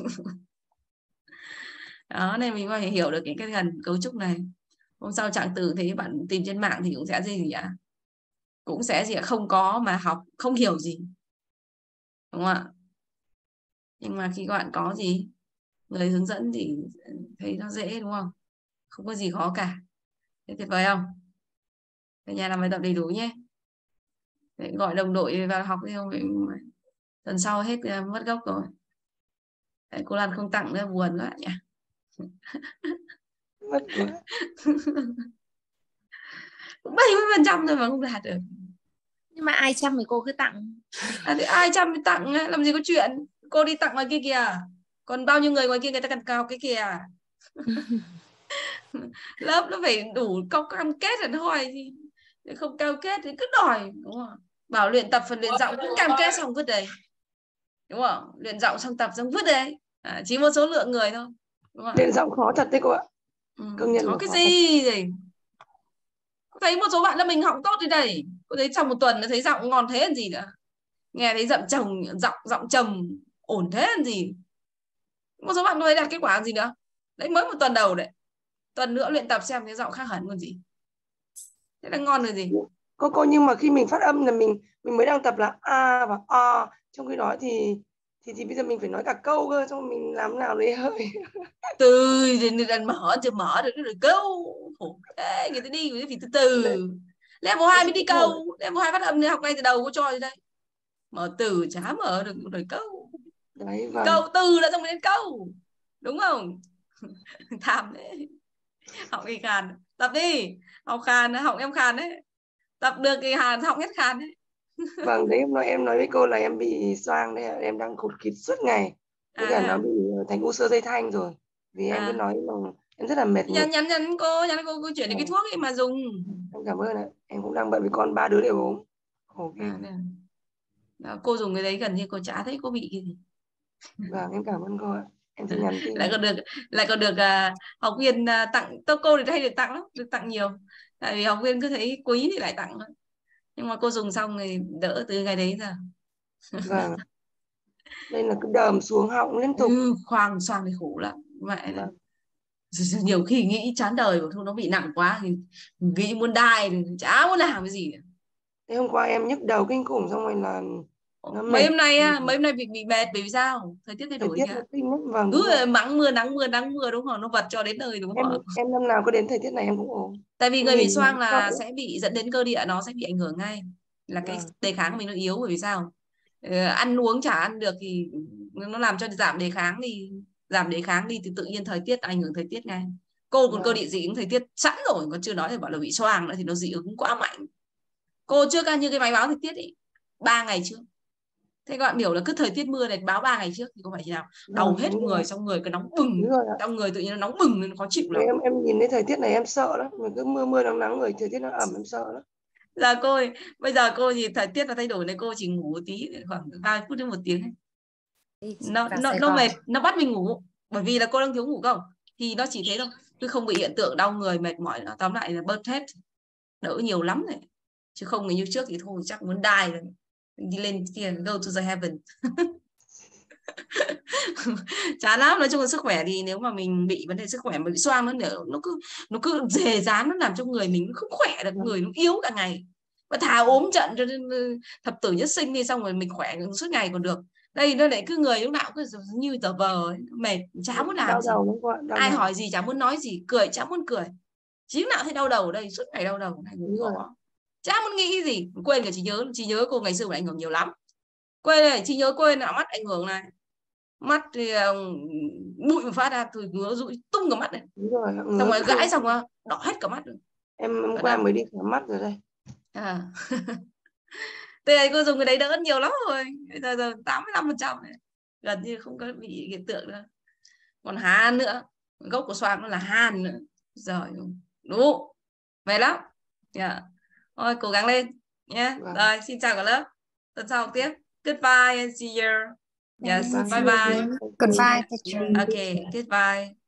Speaker 1: Đó, nên mình phải hiểu được cái gần cấu trúc này. Hôm sau trạng từ thế bạn tìm trên mạng thì cũng sẽ gì ạ? Cũng sẽ gì ạ? Không có mà học không hiểu gì. Đúng không ạ? Nhưng mà khi các bạn có gì người hướng dẫn thì thấy nó dễ, đúng không? Không có gì khó cả. Thế tuyệt vời không? Ở nhà làm bài tập đầy đủ nhé. Để gọi đồng đội vào học đi không? Tuần sau hết mất gốc rồi. Đấy, cô Lan không tặng nữa, buồn quá nhỉ.
Speaker 6: Mất quá.
Speaker 1: 70% thôi mà không đạt được.
Speaker 3: Nhưng mà ai chăm thì cô cứ tặng.
Speaker 1: Thì ai chăm thì tặng, làm gì có chuyện. Cô đi tặng ngoài kia kìa. Còn bao nhiêu người ngoài kia người ta cần cao cái kìa. Lớp nó phải đủ cam kết rồi thôi. Không cam kết thì cứ đòi, đúng không? Bảo luyện tập phần luyện giọng cứ cam kết xong vứt đấy. Đúng không? Luyện giọng xong tập xong vứt đấy. Chỉ một số lượng người thôi. Đúng không?
Speaker 6: Luyện giọng khó thật đấy cô ạ. Công nhận
Speaker 1: có cái gì rồi. Thấy một số bạn là mình học tốt đi đây. Cô thấy trong một tuần nó thấy giọng ngon thế làm gì nữa. Nghe thấy giọng trầm ổn thế làm gì. Một số bạn có thấy đạt kết quả làm gì nữa. Đấy mới một tuần đầu đấy. Tuần nữa luyện tập xem cái giọng khác hẳn còn gì. Thế là ngon rồi gì.
Speaker 6: Cô nhưng mà khi mình phát âm là mình mới đang tập là a và o, trong khi đó thì bây giờ mình phải nói cả câu cơ, xong mình làm nào đấy hơi
Speaker 1: từ lần mở được rồi câu. Thế người ta đi phải từ từ. Level 2 mới đi câu. Level 2 phát âm thì học ngay từ đầu cô cho đây. Mở từ chả mở được rồi câu.
Speaker 6: Đấy, vâng.
Speaker 1: Câu từ đã xong đến câu, đúng không? Tham đấy. Học thì khàn, tập đi. Học khàn, học em khàn đấy. Tập được thì học hết khàn đấy.
Speaker 6: Vâng, đấy em nói với cô là em bị xoang đấy, em đang khụt khịt suốt ngày. Với cả nó bị thành u xơ dây thanh rồi. Vì em cứ nói mà em rất là mệt nhọc.
Speaker 1: Nhắn cô chuyển đến cái thuốc ấy mà dùng.
Speaker 6: Em cảm ơn ạ. Em cũng đang bận với con, 3 đứa đều ốm.
Speaker 1: Cô dùng cái đấy gần như cô chả thấy cô bị cái gì.
Speaker 6: Vâng, em cảm ơn cô ạ. Em sẽ nhắn tin.
Speaker 1: lại còn được học viên tặng. Cô thì hay được tặng lắm, được tặng nhiều. Tại vì học viên cứ thấy quý thì lại tặng thôi. Nhưng mà cô dùng xong thì đỡ từ ngày đấy giờ.
Speaker 6: Vâng. Đây là cứ đờm xuống họng liên tục.
Speaker 1: Khoang xoang thì khổ lắm mẹ. Vâng. Nhiều khi nghĩ chán đời của nó bị nặng quá thì nghĩ muốn đai thì chả muốn làm cái gì.
Speaker 6: Thế hôm qua em nhức đầu kinh khủng, xong rồi là nó
Speaker 1: mấy hôm nay bị mệt. Bởi vì sao? Thời tiết thay đổi kìa.
Speaker 6: Vâng,
Speaker 1: cứ mắng mưa đúng không? Nó vật cho đến nơi đúng không?
Speaker 6: Em năm nào có đến thời tiết này em cũng ốm.
Speaker 1: Tại vì người bị xoang là sẽ bị dẫn đến cơ địa, nó sẽ bị ảnh hưởng ngay. Là cái đề kháng của mình nó yếu. Bởi vì sao? Ăn uống chả ăn được thì nó làm cho giảm đề kháng đi thì tự nhiên thời tiết ảnh hưởng thời tiết ngay. Cô còn cơ địa dị ứng thời tiết sẵn rồi, còn chưa nói thì bảo là bị xoang nữa thì nó dị ứng quá mạnh. Cô trước như cái máy báo thời tiết ấy 3 ngày trước. Thế các bạn hiểu là cứ thời tiết mưa này báo 3 ngày trước thì có phải thế nào? Đau hết người, xong người cái nóng bừng, trong người tự nhiên nó nóng bừng nên khó chịu lắm.
Speaker 6: Em nhìn thấy thời tiết này em sợ lắm, mình cứ mưa nắng rồi thời tiết nó ẩm em sợ lắm.
Speaker 1: Giờ cô bây giờ cô nhìn thời tiết nó thay đổi nên cô chỉ ngủ một tí khoảng 30 phút đến 1 tiếng ấy. Nó mệt, nó bắt mình ngủ. Bởi vì là cô đang thiếu ngủ không? Thì nó chỉ thế thôi, cứ không bị hiện tượng đau người mệt mỏi nữa. Tóm lại là bớt hết, đỡ nhiều lắm này. Chứ không như trước thì thôi chắc muốn die rồi. Đi lên kia, go to the heaven. Chán lắm. Nói chung là sức khỏe thì nếu mà mình bị vấn đề sức khỏe mà bị xoang nó cứ dề dán, nó làm cho người mình không khỏe được, người nó yếu cả ngày. Và thà ốm trận cho nên thập tử nhất sinh đi, xong rồi mình khỏe suốt ngày còn được. Đây nó lại cứ người lúc nào cứ như tờ vờ ấy, mệt chả muốn làm gì. Ai hỏi gì chả muốn nói gì, cười chả muốn cười. Chí nào thấy đau đầu ở đây, suốt ngày đau đầu này cũng có. Chả muốn nghĩ gì, quên cả trí nhớ cô ngày xưa bị ảnh hưởng nhiều lắm. Quên này, trí nhớ quên là mắt ảnh hưởng này. Mắt thì bụi một phát ra thì ngứa rụi tung cả mắt này. Xong rồi gãi xong rồi đỏ hết cả mắt rồi.
Speaker 6: Em hôm qua mới đi khám mắt rồi đây.
Speaker 1: Từ này cô dùng cái đấy đỡ nhiều lắm rồi. Bây giờ 85% này. Gần như không có bị hiện tượng nữa. Còn hàn nữa, gốc của xoang nó là hàn nữa. Rồi đúng, về lắm. Thôi cố gắng lên nhé. Rồi xin chào cả lớp, tuần sau học tiếp. Goodbye and see you. Yes, bye bye.
Speaker 2: Goodbye teacher.
Speaker 1: Okay, goodbye.